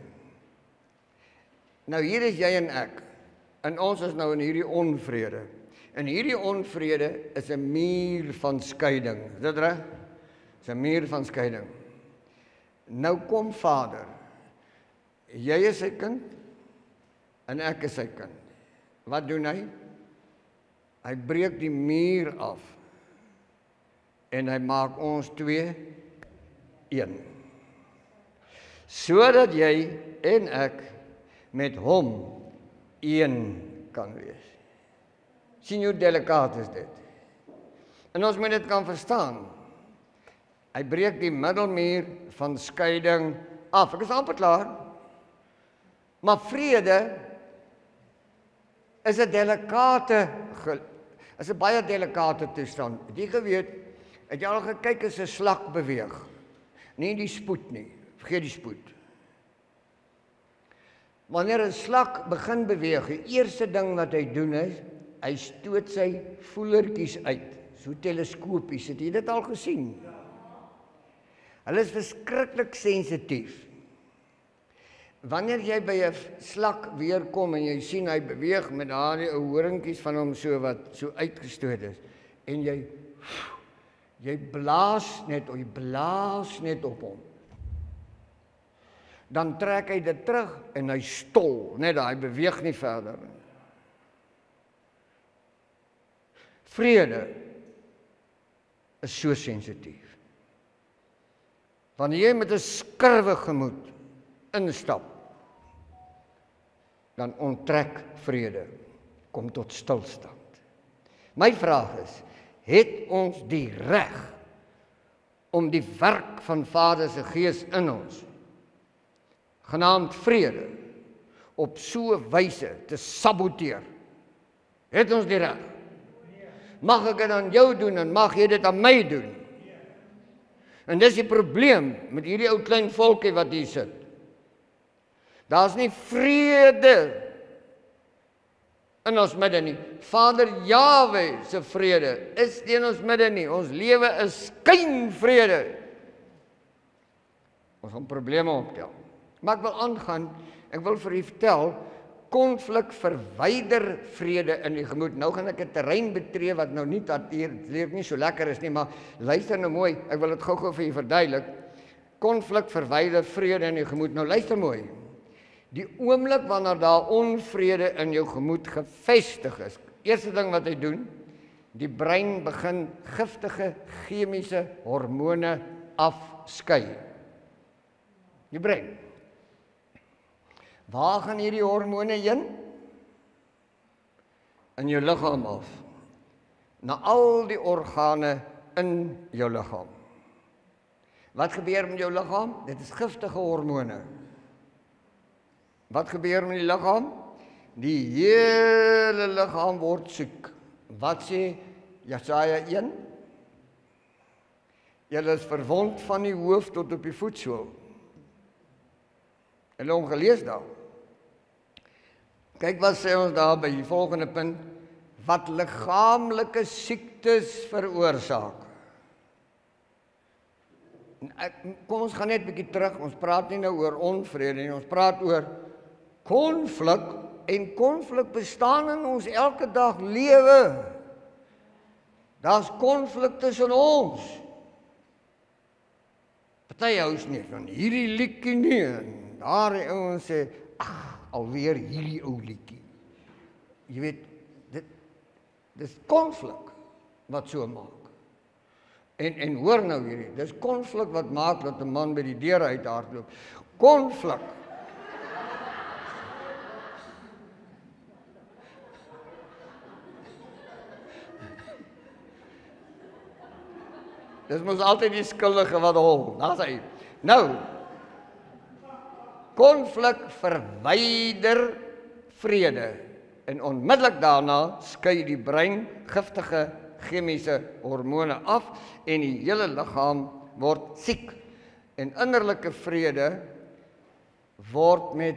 Nou hier is jy en ek. En ons is nou in hierdie onvrede. En hierdie onvrede is 'n muur van skeiding. Is dit reg? Dis 'n muur van skeiding. Nou kom Vader. Jy is sy kind en ek is sy kind. Wat doen hy? Hy breek die muur af. En hy maak ons twee een. Sodat jy en ek met hom een kan wees. Sien hoe delikaat is dit? En ons moet dit kan verstaan. Hy breek die middelmuur van skeiding af. Ek is amper klaar. Maar vrede is 'n delikate, is 'n baie delikate toestand. Het jy geweet, het jy al gekyk as 'n slak beweeg? Nie die spoed nie, vergeet die spoed. Wanneer 'n slak begin beweeg, die eerste ding wat hy doen is, hy stoot sy voelertjies uit, so teleskopies. Het jy dit al gesien? Hulle is verskriklik sensitief. Wanneer jy by 'n slak weer kom en jy sien hy beweeg met daardie ou horingkies van hom so wat so uitgestoot is, en jy blaas net op hom. Dan trek hy dit terug en hy stol, net daar, hy beweeg nie verder nie. Vrede is so sensitief. Wanneer jy met 'n skurwe gemoed instap, dan onttrek vrede, kom tot stilstand. My vraag is, het ons die reg om die werk van Vader se Gees in ons, genaamd vrede, op so 'n wyse te saboteer? Het ons die reg? Mag ek dit aan jou doen en mag jy dit aan my doen? En dis die probleem met hierdie ou klein volkie wat hier sit. Daar's nie vrede in ons midde nie. Vader Jahwe se vrede is nie in ons midde nie. Ons lewe is skynvrede. Ons gaan probleme optel. Maar ek wil aangaan, ek wil vir u vertel, konflik verwyder vrede in die gemoed. Nou gaan ek 'n terrein betree wat nou nie leer nie so lekker is nie, maar luister nou mooi, ek wil dit gou-gou vir u verduidelik. Konflik verwyder vrede in die gemoed. Nou luister mooi. Die oomblik wanneer daar onvrede in jou gemoed gevestig is, eerste ding wat hy doen, die brein begin giftige chemiese hormone afskei. Die brein. Waar gaan hierdie hormone heen? In jou liggaam af. Na al die organe in jou liggaam. Wat gebeur met jou liggaam? Dit is giftige hormone. Wat gebeur met die liggaam? Die hele liggaam word siek. Wat sê Jesaja 1? Julle is verwond van die hoof tot op die voetsool. Hulle hom gelees daar. Kyk wat sê ons daar by die volgende punt. Wat liggaamlike siektes veroorsaak. Kom ons gaan net 'n bietjie terug. Ons praat nie nou oor onvrede nie. Ons praat oor konflik, en konflik bestaan in ons elke dag lewe. Daar's konflik tussen ons. Party ouens nie van hierdie liedjie nie, en daar die ouens sê, ag, alweer hierdie ou liedjie. Jy weet, dis konflik. wat so maak. En hoor nou hierdie, dis konflik wat maak dat 'n man by die deur uithardloop. Konflik. Dis mos altyd die skuldige wat hol. Daar's hy. Nou, konflik verwyder vrede en onmiddellik daarna skei die brein giftige chemiese hormone af en die hele liggaam word siek. En innerlike vrede word met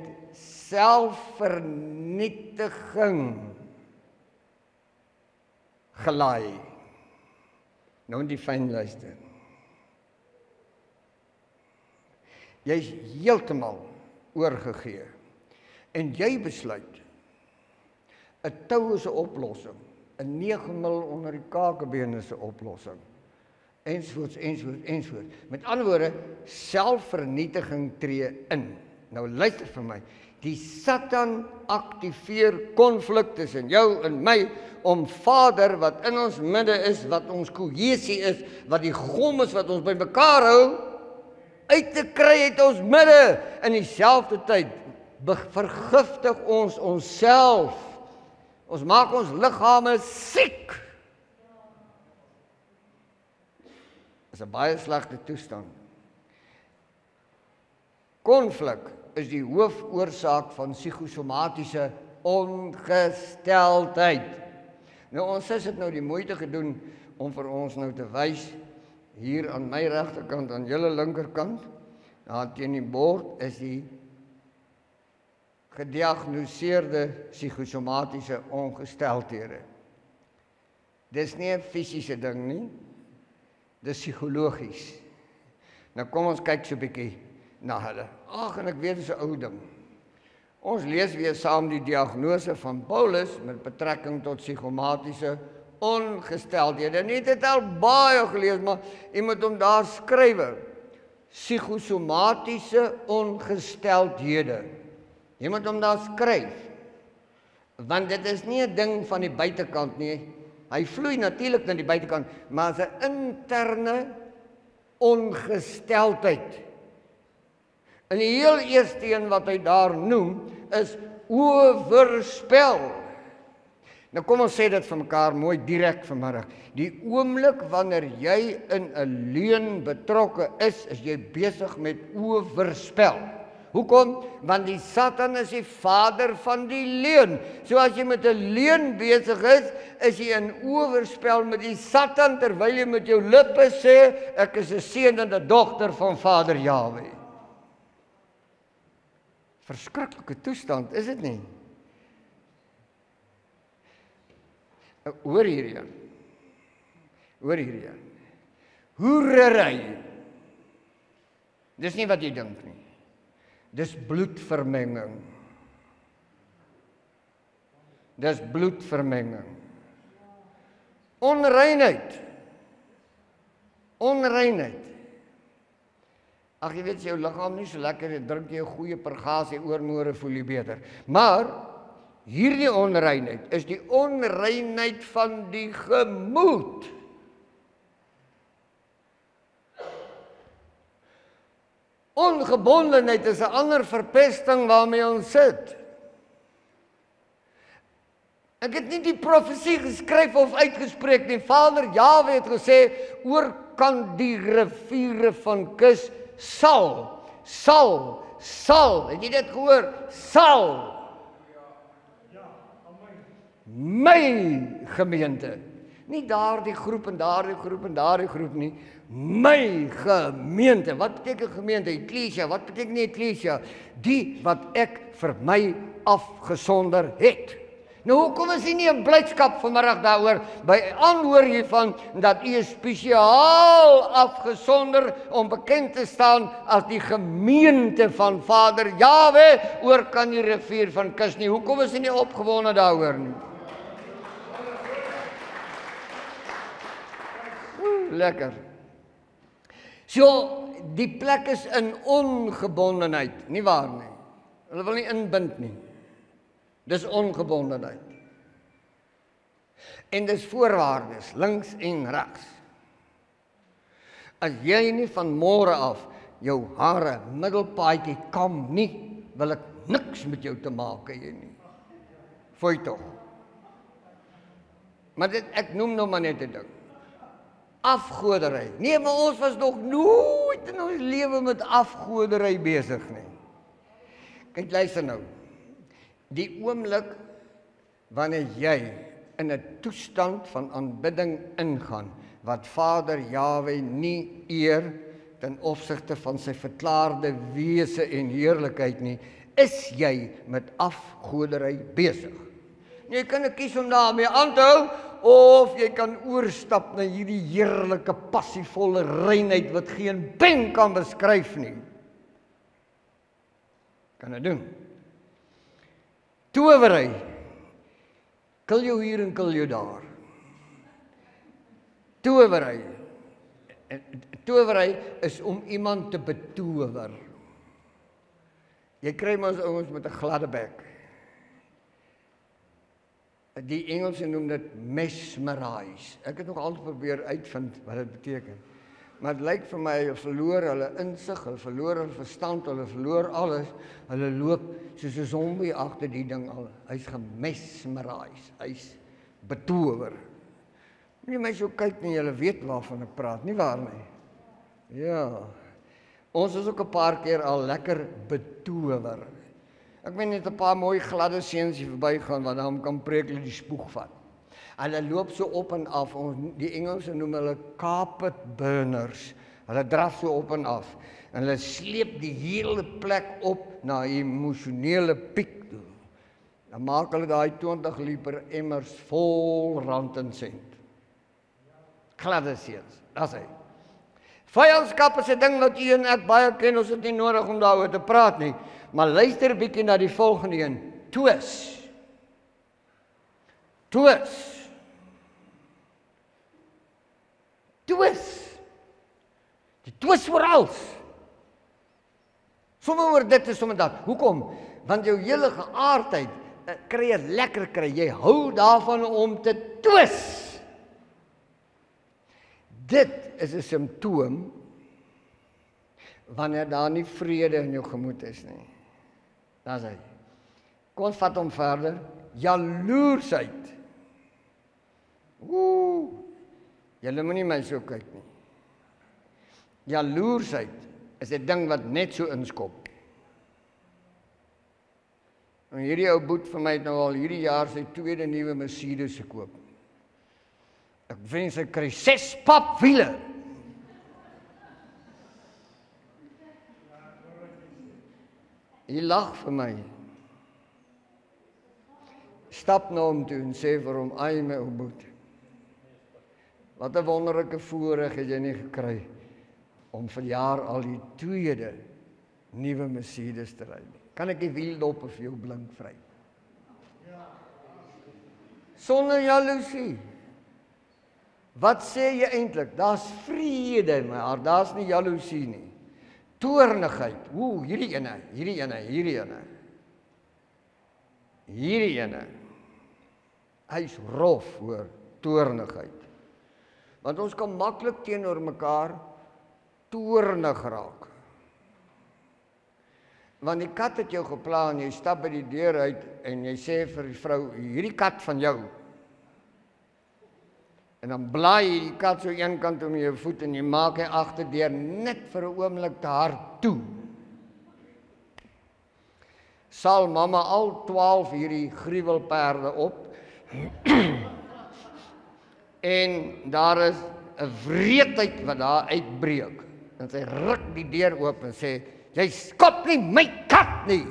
selfvernietiging gelaai. Nou die fyn luister. Jy is heeltemal oorgegee en jy besluit 'n tou is 'n oplossing, 'n 9 mil onder die kakebeen is 'n oplossing, ensovoorts, ensovoorts, ensovoorts. Met ander woorde, selfvernietiging tree in. Nou luister vir my, die Satan aktiveer konflik tussen jou en my, om Vader wat in ons midde is, wat ons kohesie is, wat die gom is wat ons by mekaar hou, uit te kry uit ons midde. In dieselfde tyd vergiftig ons onsself. Ons maak ons liggame siek. Dit is 'n baie slegte toestand. Konflik is die hoofoorsaak van psigosomatiese ongesteldheid. Nou ons het nou die moeite gedoen om vir ons nou te wys, hier aan my regterkant, aan julle linkerkant, daar teen die bord is die gediagnoseerde psigosomatiese ongesteldhede. Dis nie 'n fisiese ding nie, dis psigologies. Nou kom ons kyk so 'n bietjie na hulle. Ag, en ek weet dis 'n ou ding. Ons lees weer saam die diagnose van Paulus met betrekking tot psigosomatiese ongesteldhede. En ek het al baie gelees, maar jy moet hom daar skrywe. Psigosomatiese ongesteldhede. Jy moet hom daar skryf. Want dit is nie 'n ding van die buitekant nie. Hy vloei natuurlik na die buitekant, maar is 'n interne ongesteldheid. En die heel eerste een wat hy daar noem, is oorspel. Nou kom ons sê dit vir mekaar mooi direk vanmiddag. Die oomblik wanneer jy in 'n leuen betrokke is jy besig met oorspel. Hoekom? Want die Satan is die vader van die leuen. So as jy met 'n leuen besig is jy in oorspel met die Satan, terwyl jy met jou lippe sê, ek is 'n seun en 'n dogter van Vader Jahwe. Verskriklike toestand, is dit nie? Hoor hierdie. Hoor hierdie. Hoerery. Dis nie wat jy dink nie. Dis bloedvermenging. Dis bloedvermenging. Onreinheid. Onreinheid. Ag, jy weet jou liggaam nie so lekker, jy drink jy 'n goeie purgasie oormôre voel jy beter. Maar hierdie onreinheid is die onreinheid van die gemoed. Ongebondenheid is 'n ander verpesting waarmee ons sit. Ek het nie die profesie geskryf of uitgespreek nie. Vader Jahwe het gesê, oor kan die riviere van Kus sal. Het jy dit gehoor? Sal. My gemeente. Nie daardie groep en daardie groep en daardie groep nie. My gemeente. Wat beteken gemeente? Eklesia. Wat beteken nie eklesia? Die wat ek vir my afgesonder het. Nou hoekom is jy nie 'n blydskap vanmiddag daaroor? By aanhoor hiervan dat u is spesiaal afgesonder om bekend te staan as die gemeente van Vader Jahwe oor kan die rivier van Kus nie. Hoekom is jy nie opgewonde daaroor nie? Lekker. So, die plek is in ongebondenheid, nie waar nie. Hulle wil nie inbind nie. Dis ongebondenheid. En dis voorwaardes, links en regs. As jy nie van môre af jou hare middelpaadjie kam nie, wil ek niks met jou te maak hê nie. Fooi tog. Maar dit, ek noem nou maar net 'n ding. Afgoderry. Nee, maar ons was nog nooit in ons lewe met afgoderry besig nie. Kyk, luister nou. Die oomblik wanneer jy in 'n toestand van aanbidding ingaan, wat Vader Jahwe nie eer ten opsigte van sy verklaarde wese en heerlikheid nie, is jy met afgoderry besig. Jy kan kies om daarmee aan te hou, of jy kan oorstap na hierdie heerlike, passievolle reinheid wat geen pen kan beskryf nie. Kan dit doen. Towery. Kil jou hier en kil jou daar. Towery. Towery is om iemand te betower. Jy kry ons ouens met 'n gladde bek. Die Engelse noem dit mesmerize. Ek het nog altyd probeer uitvind wat dit beteken. Maar dit lyk vir my, hulle verloor hulle insig, hulle verloor hulle verstand, hulle verloor alles. Hulle loop soos 'n zombie agter die ding al. Hy's gemesmerize. Hy's betower. Nie my so kyk nie, julle weet waarvan ek praat, nie waar nie? Ja. Ons is ook 'n paar keer al lekker betower. Ek meen net 'n paar mooi gladde seuns hier verbygaan wat dan kan preek hulle die spoeg vat. Hulle loop so op en af. Die Engelse noem hulle carpet burners. Hulle draf so op en af. En hulle sleep die hele plek op na 'n emosionele piek toe. Dan maak hulle daai 20 liter emmers vol rand en sent. Gladde seuns, dis hy. Vyandskap is 'n ding wat u en ek baie ken, ons het nie nodig om daaroor te praat nie. Maar luister 'n bietjie na die volgende een. Twis. Twis. Twis. Die twis oral. Sommige oor dit en sommige dat. Hoekom? Want jou hele geaardheid kry jy lekker kry. Jy hou daarvan om te twis. Dit is 'n simptoom wanneer daar nie vrede in jou gemoed is nie. Daar's hy. Kom ons vat hom verder. Jaloersheid. Julle moenie my so kyk nie. Jaloersheid is 'n ding wat net so inskop. En hierdie ou boet vir my het nou al hierdie jaar sy tweede nuwe Mercedes gekoop. Ek wens hy kry 6 papwiele. Hy lag vir my. Stap na hom toe en sê vir hom, "Ai my ou boet. Wat 'n wonderlike voorreg het jy nie gekry om vanjaar al die tweede nuwe Mercedes te ry nie. Kan ek die wieldoppe vir jou blink vry?" Sonder jaloesie. Wat sê jy eintlik? Daar's vrede in my hart, daar's nie jaloesie nie. Toornigheid. Hierdie ene. Hy's rof hoor, toornigheid. Want ons kan maklik teenoor mekaar toornig raak. Want die kat het jou gepla en jy stap by die deur uit en jy sê vir die vrou, hierdie kat van jou. En dan blaai jy die kat so een kant om jou voet en jy maak hy agterdeur net vir 'n oomblik te hard toe. Sal mamma al 12 hierdie gruwelperde op en daar is 'n wreedheid wat daar uitbreek. En sy ruk die deur oop en sê, "Jy skop nie my kat nie."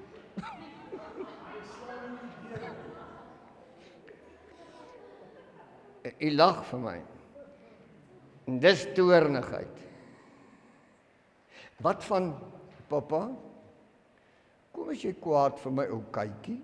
Hy lag vir my. En dis toornigheid. Wat van, "Pappa, kom as jy kwaad vir my ou kykie?"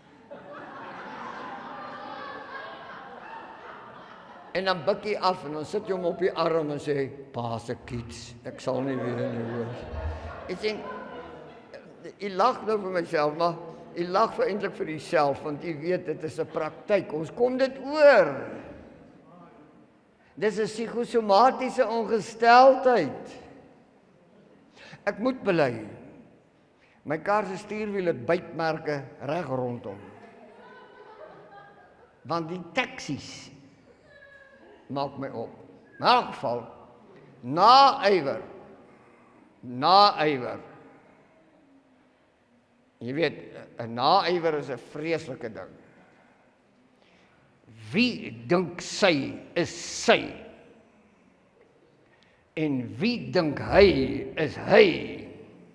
En dan buk hy af en dan sit jy hom op die arm en sê, "Pa se kiets, ek sal nie weer in jou hoor." Ek sê, hy lag nou vir myself, maar Jy lag eintlik vir jouself, want jy weet, dit is 'n praktyk. Ons kom dit oor. Dis 'n psigosomatiese ongesteldheid. Ek moet bely. My kar se stuurwiel het bytmerke reg rondom. Want die taksies maak my op. In elk geval, naïwer. Jy weet, 'n naïwer is 'n vreeslike ding. Wie dink sy is sy? En wie dink hy is hy?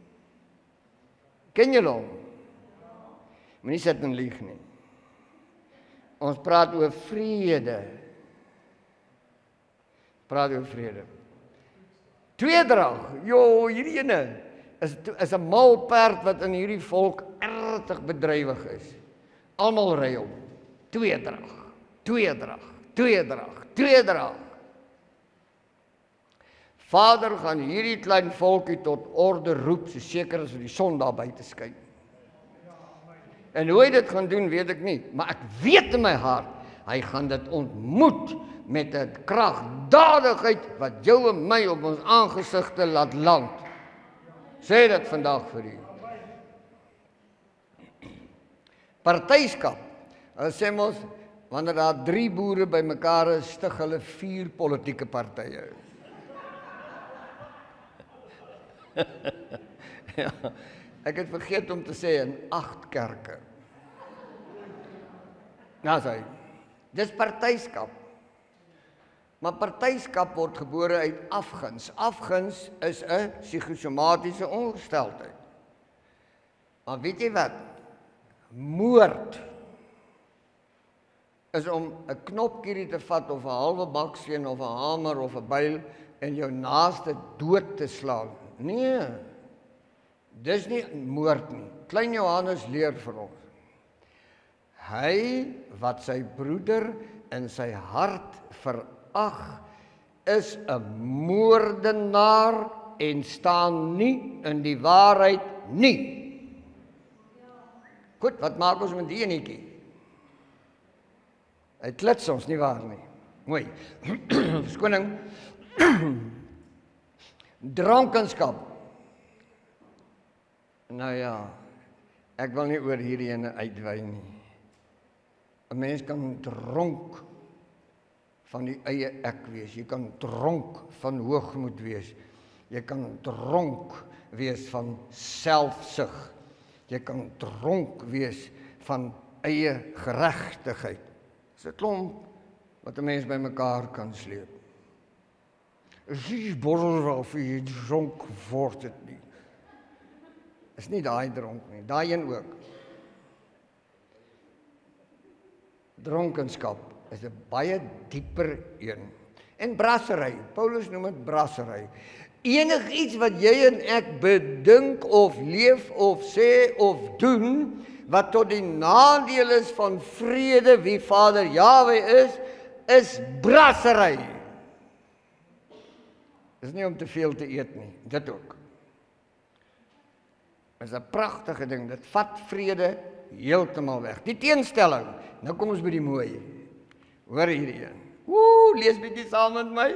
Ken julle hom? Moenie sit en lieg nie. Ons praat oor vrede. Tweedrag. Hierdie ene is 'n mal perd wat in hierdie volk ernstig bedrywig is. Almal ry hom. Tweedrag. Vader gaan hierdie klein volkie tot orde roep, so seker as die son daar buite skyn. En hoe hy dit gaan doen, weet ek nie, maar ek weet in my hart, hy gaan dit ontmoet met 'n kragdadigheid wat jou en my op ons aangesigte laat land. Sê dit vandag vir u. Partyskap. Hulle sê mos, wanneer daar 3 boere bymekaar is, stig hulle 4 politieke partye. Ja, ek het vergeet om te sê in 8 kerke. Nou sê, dis partyskap. Maar partyskap word gebore uit afguns. Afguns is 'n psigosomatiese ongesteldheid. Maar weet jy wat? Moord is om 'n knopkierie te vat of 'n halwe baksteen of 'n hamer of 'n byl en jou naaste dood te slaan. Nee, dis nie moord nie. Klein Johannes leer vir ons. Hy wat sy broeder in sy hart verag, is 'n moordenaar en staan nie in die waarheid nie. Goed, wat maak ons met die enetjie? Hy klits ons, nie waar nie. Mooi. Verskoning. Drankenskap. Nou ja, ek wil nie oor hierdie ene uitwy nie. 'n Mens kan dronk van die eie ek wees. Jy kan dronk van hoogmoed wees. Jy kan dronk wees van selfsug. Jy kan dronk wees van eie geregtigheid. Dis 'n klomp wat 'n mens bymekaar kan sleep. Is nie borrel of jy dronk word dit nie. Is nie daai dronk nie, daai een ook. Dronkenskap is 'n baie dieper een. En brassery, Paulus noem dit brassery. Enigiets wat jy en ek bedink of leef of sê of doen, wat tot die nadeel is van vrede, wie Vader Jahwe is brassery. Dis nie om te veel te eet nie, dit ook. Is 'n pragtige ding, dit vat vrede heeltemal weg. Die teenstelling, nou kom ons by die mooi. Hoor hierdie een. Lees bietjie saam met my.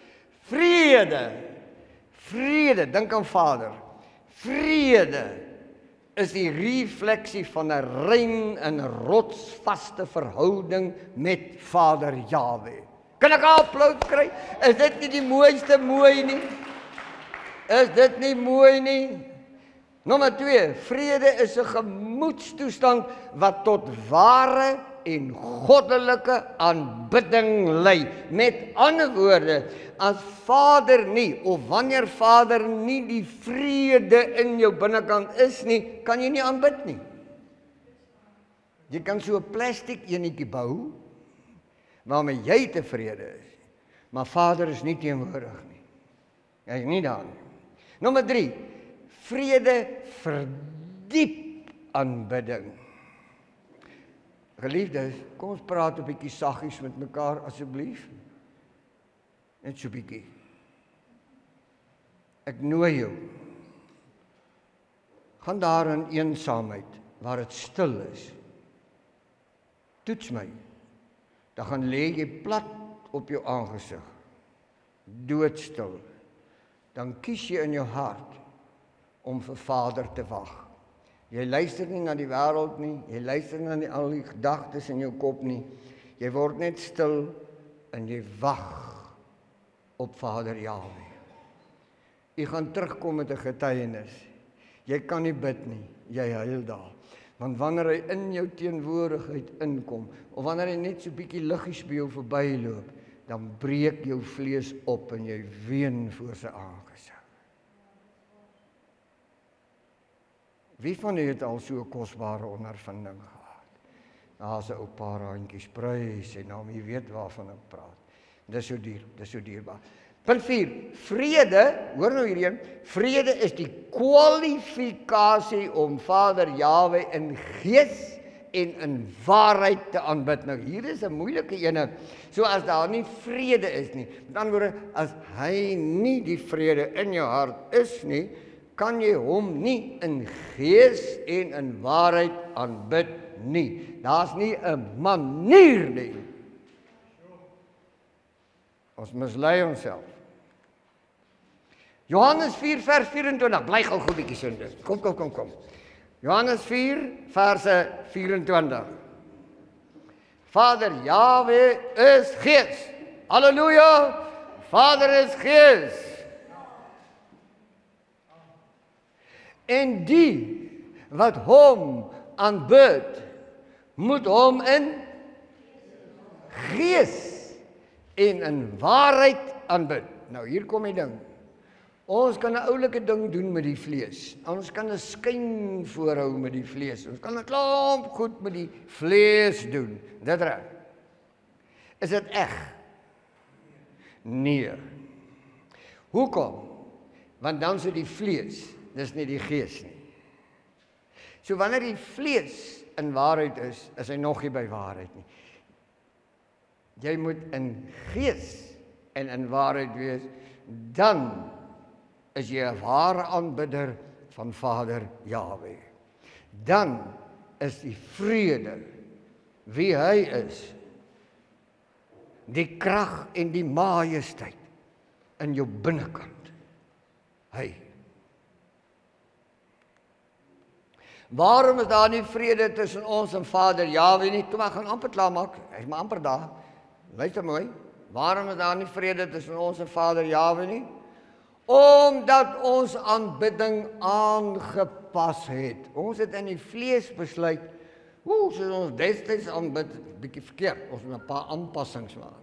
Vrede, dink aan Vader. Vrede is die refleksie van 'n rein en rotsvaste verhouding met Vader Jahwe. Kan ek 'n applaus kry? Is dit nie die mooiste mooi nie? Is dit nie mooi nie? Nommer 2, vrede is 'n gemoedstoestand wat tot ware en goddelike aanbidding lei. Met ander woorde, as Vader nie, of wanneer Vader nie die vrede in jou binnekant is nie, kan jy nie aanbid nie. Jy kan so 'n plastiek enetjie bou, waarmee jy tevrede is, maar Vader is nie teenwoordig nie. Hy is nie daar nie. Nommer 3, vrede verdiep aanbidding. Geliefdes, kom ons praat 'n bietjie saggies met mekaar asseblief. Net so 'n bietjie. Ek nooi jou. Gaan daar in eensaamheid waar dit stil is. Toets my. Dan gaan lê jy plat op jou aangesig. Doodstil. Dan kies jy in jou hart om vir Vader te wag. Jy luister nie na die wêreld nie, jy luister na al die gedagtes in jou kop nie. Jy word net stil en jy wag op Vader Jahwe. Jy gaan terugkom met 'n getuienis. Jy kan nie bid nie, jy huil daar. Want wanneer hy in jou teenwoordigheid inkom, of wanneer hy net so bietjie liggies by jou verbyloop, dan breek jou vlees op en jy ween voor sy aangesig. Wie van u het al so 'n kosbare ondervinding gehad? Daar's 'n ou paar handjies, prys sy naam, jy weet waarvan ek praat. Dis so dierbaar. Punt 4, vrede, hoor nou hierheen, vrede is die kwalifikasie om Vader Jahwe in gees en in waarheid te aanbid. Nou hier is 'n moeilike ene. So as daar nie vrede is nie, met ander woorde, as hy nie die vrede in jou hart is nie, kan jy hom nie in gees en in waarheid aanbid nie. Daar's nie 'n manier nie. Ons mislei onsself. Johannes 4 vers 24, bly gou 'n bietjie so dit. Kom. Johannes 4 verse 24. Vader Jahwe is gees. Halleluja! Vader is gees. En die wat hom aanbid, moet hom in gees en in waarheid aanbid. Nou hier kom die ding. Ons kan 'n oulike ding doen met die vlees. Ons kan 'n skyn voorhou met die vlees. Ons kan 'n klomp goed met die vlees doen. Dit reg. Is dit eg? Nee. Hoekom? Want dan is die vlees, dis nie die gees nie. So wanneer die vlees in waarheid is hy nog nie by waarheid nie. Jy moet in gees en in waarheid wees, dan is jy 'n ware aanbidder van Vader Jahwe. Dan is die vrede wie hy is, die krag en die majesteit in jou binnekant. Hy. Waarom is daar nie vrede tussen ons en Vader Jahwe nie? Toe maar gaan amper klaar maak. Hy's maar amper daar. Luister mooi. Waarom is daar nie vrede tussen ons en Vader Jahwe nie? Omdat ons aanbidding aangepas het. Ons het in die vlees besluit, soos ons destyds aanbid, bietjie verkeerd. Ons moet 'n paar aanpassings maak.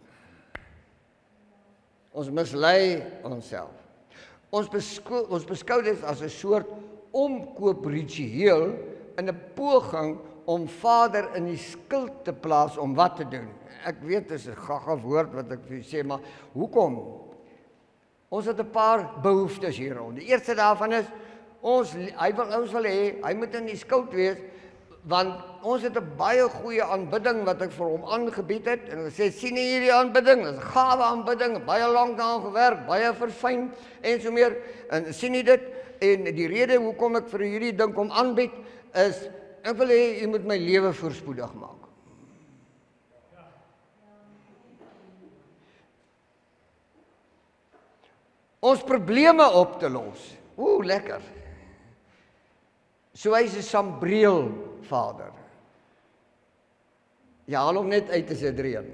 Ons mislei onsself. Ons beskou dit as 'n soort omkoopritueel in 'n poging om Vader in die skuld te plaas om wat te doen. Ek weet, dit is 'n gaga woord wat ek vir julle sê, maar hoekom? Ons het 'n paar behoeftes hier rond. Die eerste daarvan is, hy wil hê, hy moet in die skuld wees, want ons het 'n baie goeie aanbidding wat ek vir hom aangebied het, en hy sê, sien jy hierdie aanbidding, dit is 'n gawe aanbidding, baie lank daaraan gewerk, baie verfyn, en so meer, en sien jy dit, en die rede hoekom ek vir hierdie ding kom aanbied, is, ek wil hê, jy moet my lewe voorspoedig maak. Ons probleme op te los. Lekker. So hy's 'n sambreel vader. Jy haal hom net uit as dit reën.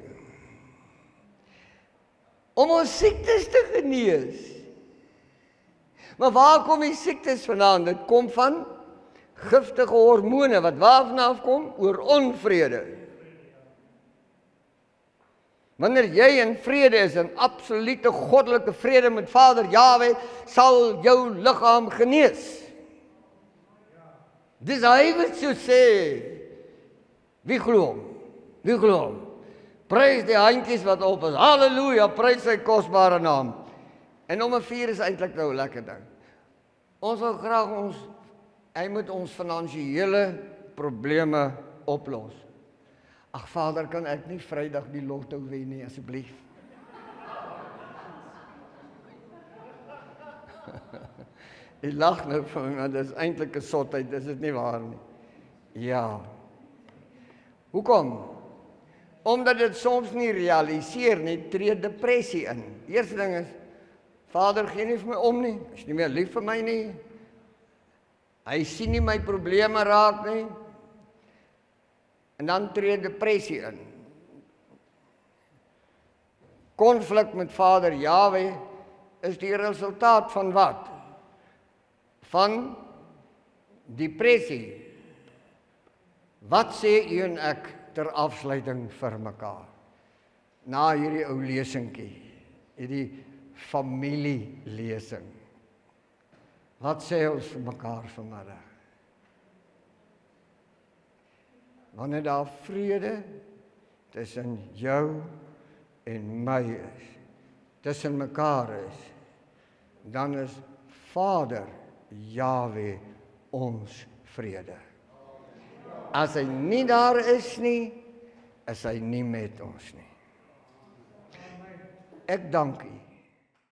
Om ons siektes te genees. Maar waar kom die siektes vandaan? Dit kom van giftige hormone, wat waarvan afkom? Oor onvrede. Wanneer jy in vrede is, in absolute goddelike vrede met Vader Jahwe, sal jou liggaam genees. Dis hy wat so sê. Wie glo hom? Wie glo hom? Prys die handjies wat op is. Halleluja, prys sy kosbare naam. En nommer 4 is eintlik nou 'n lekker ding. Ons wil graag hy moet ons finansiële probleme oplos. Ag Vader, kan ek nie Vrydag die lotto wen nie, asseblief? Jy lag nou vir my, maar dis eintlik 'n sotheid, dis dit nie waar nie. Ja. Hoekom? Omdat dit soms nie realiseer nie, tree depressie in. Eerste ding is, Vader gee nie vir my om nie, hy is nie meer lief vir my nie, hy sien nie my probleme raak nie, en dan tree depressie in. Konflik met Vader Jahwe is die resultaat van wat? Van depressie. Wat sê u en ek ter afsluiting vir mekaar? Na hierdie ou lesingkie, hierdie familielesing. Wat sê ons vir mekaar vanmiddag? Wanneer daar vrede tussen jou en my is, tussen mekaar is, dan is Vader Jahwe ons vrede. As hy nie daar is nie, is hy nie met ons nie. Ek dank u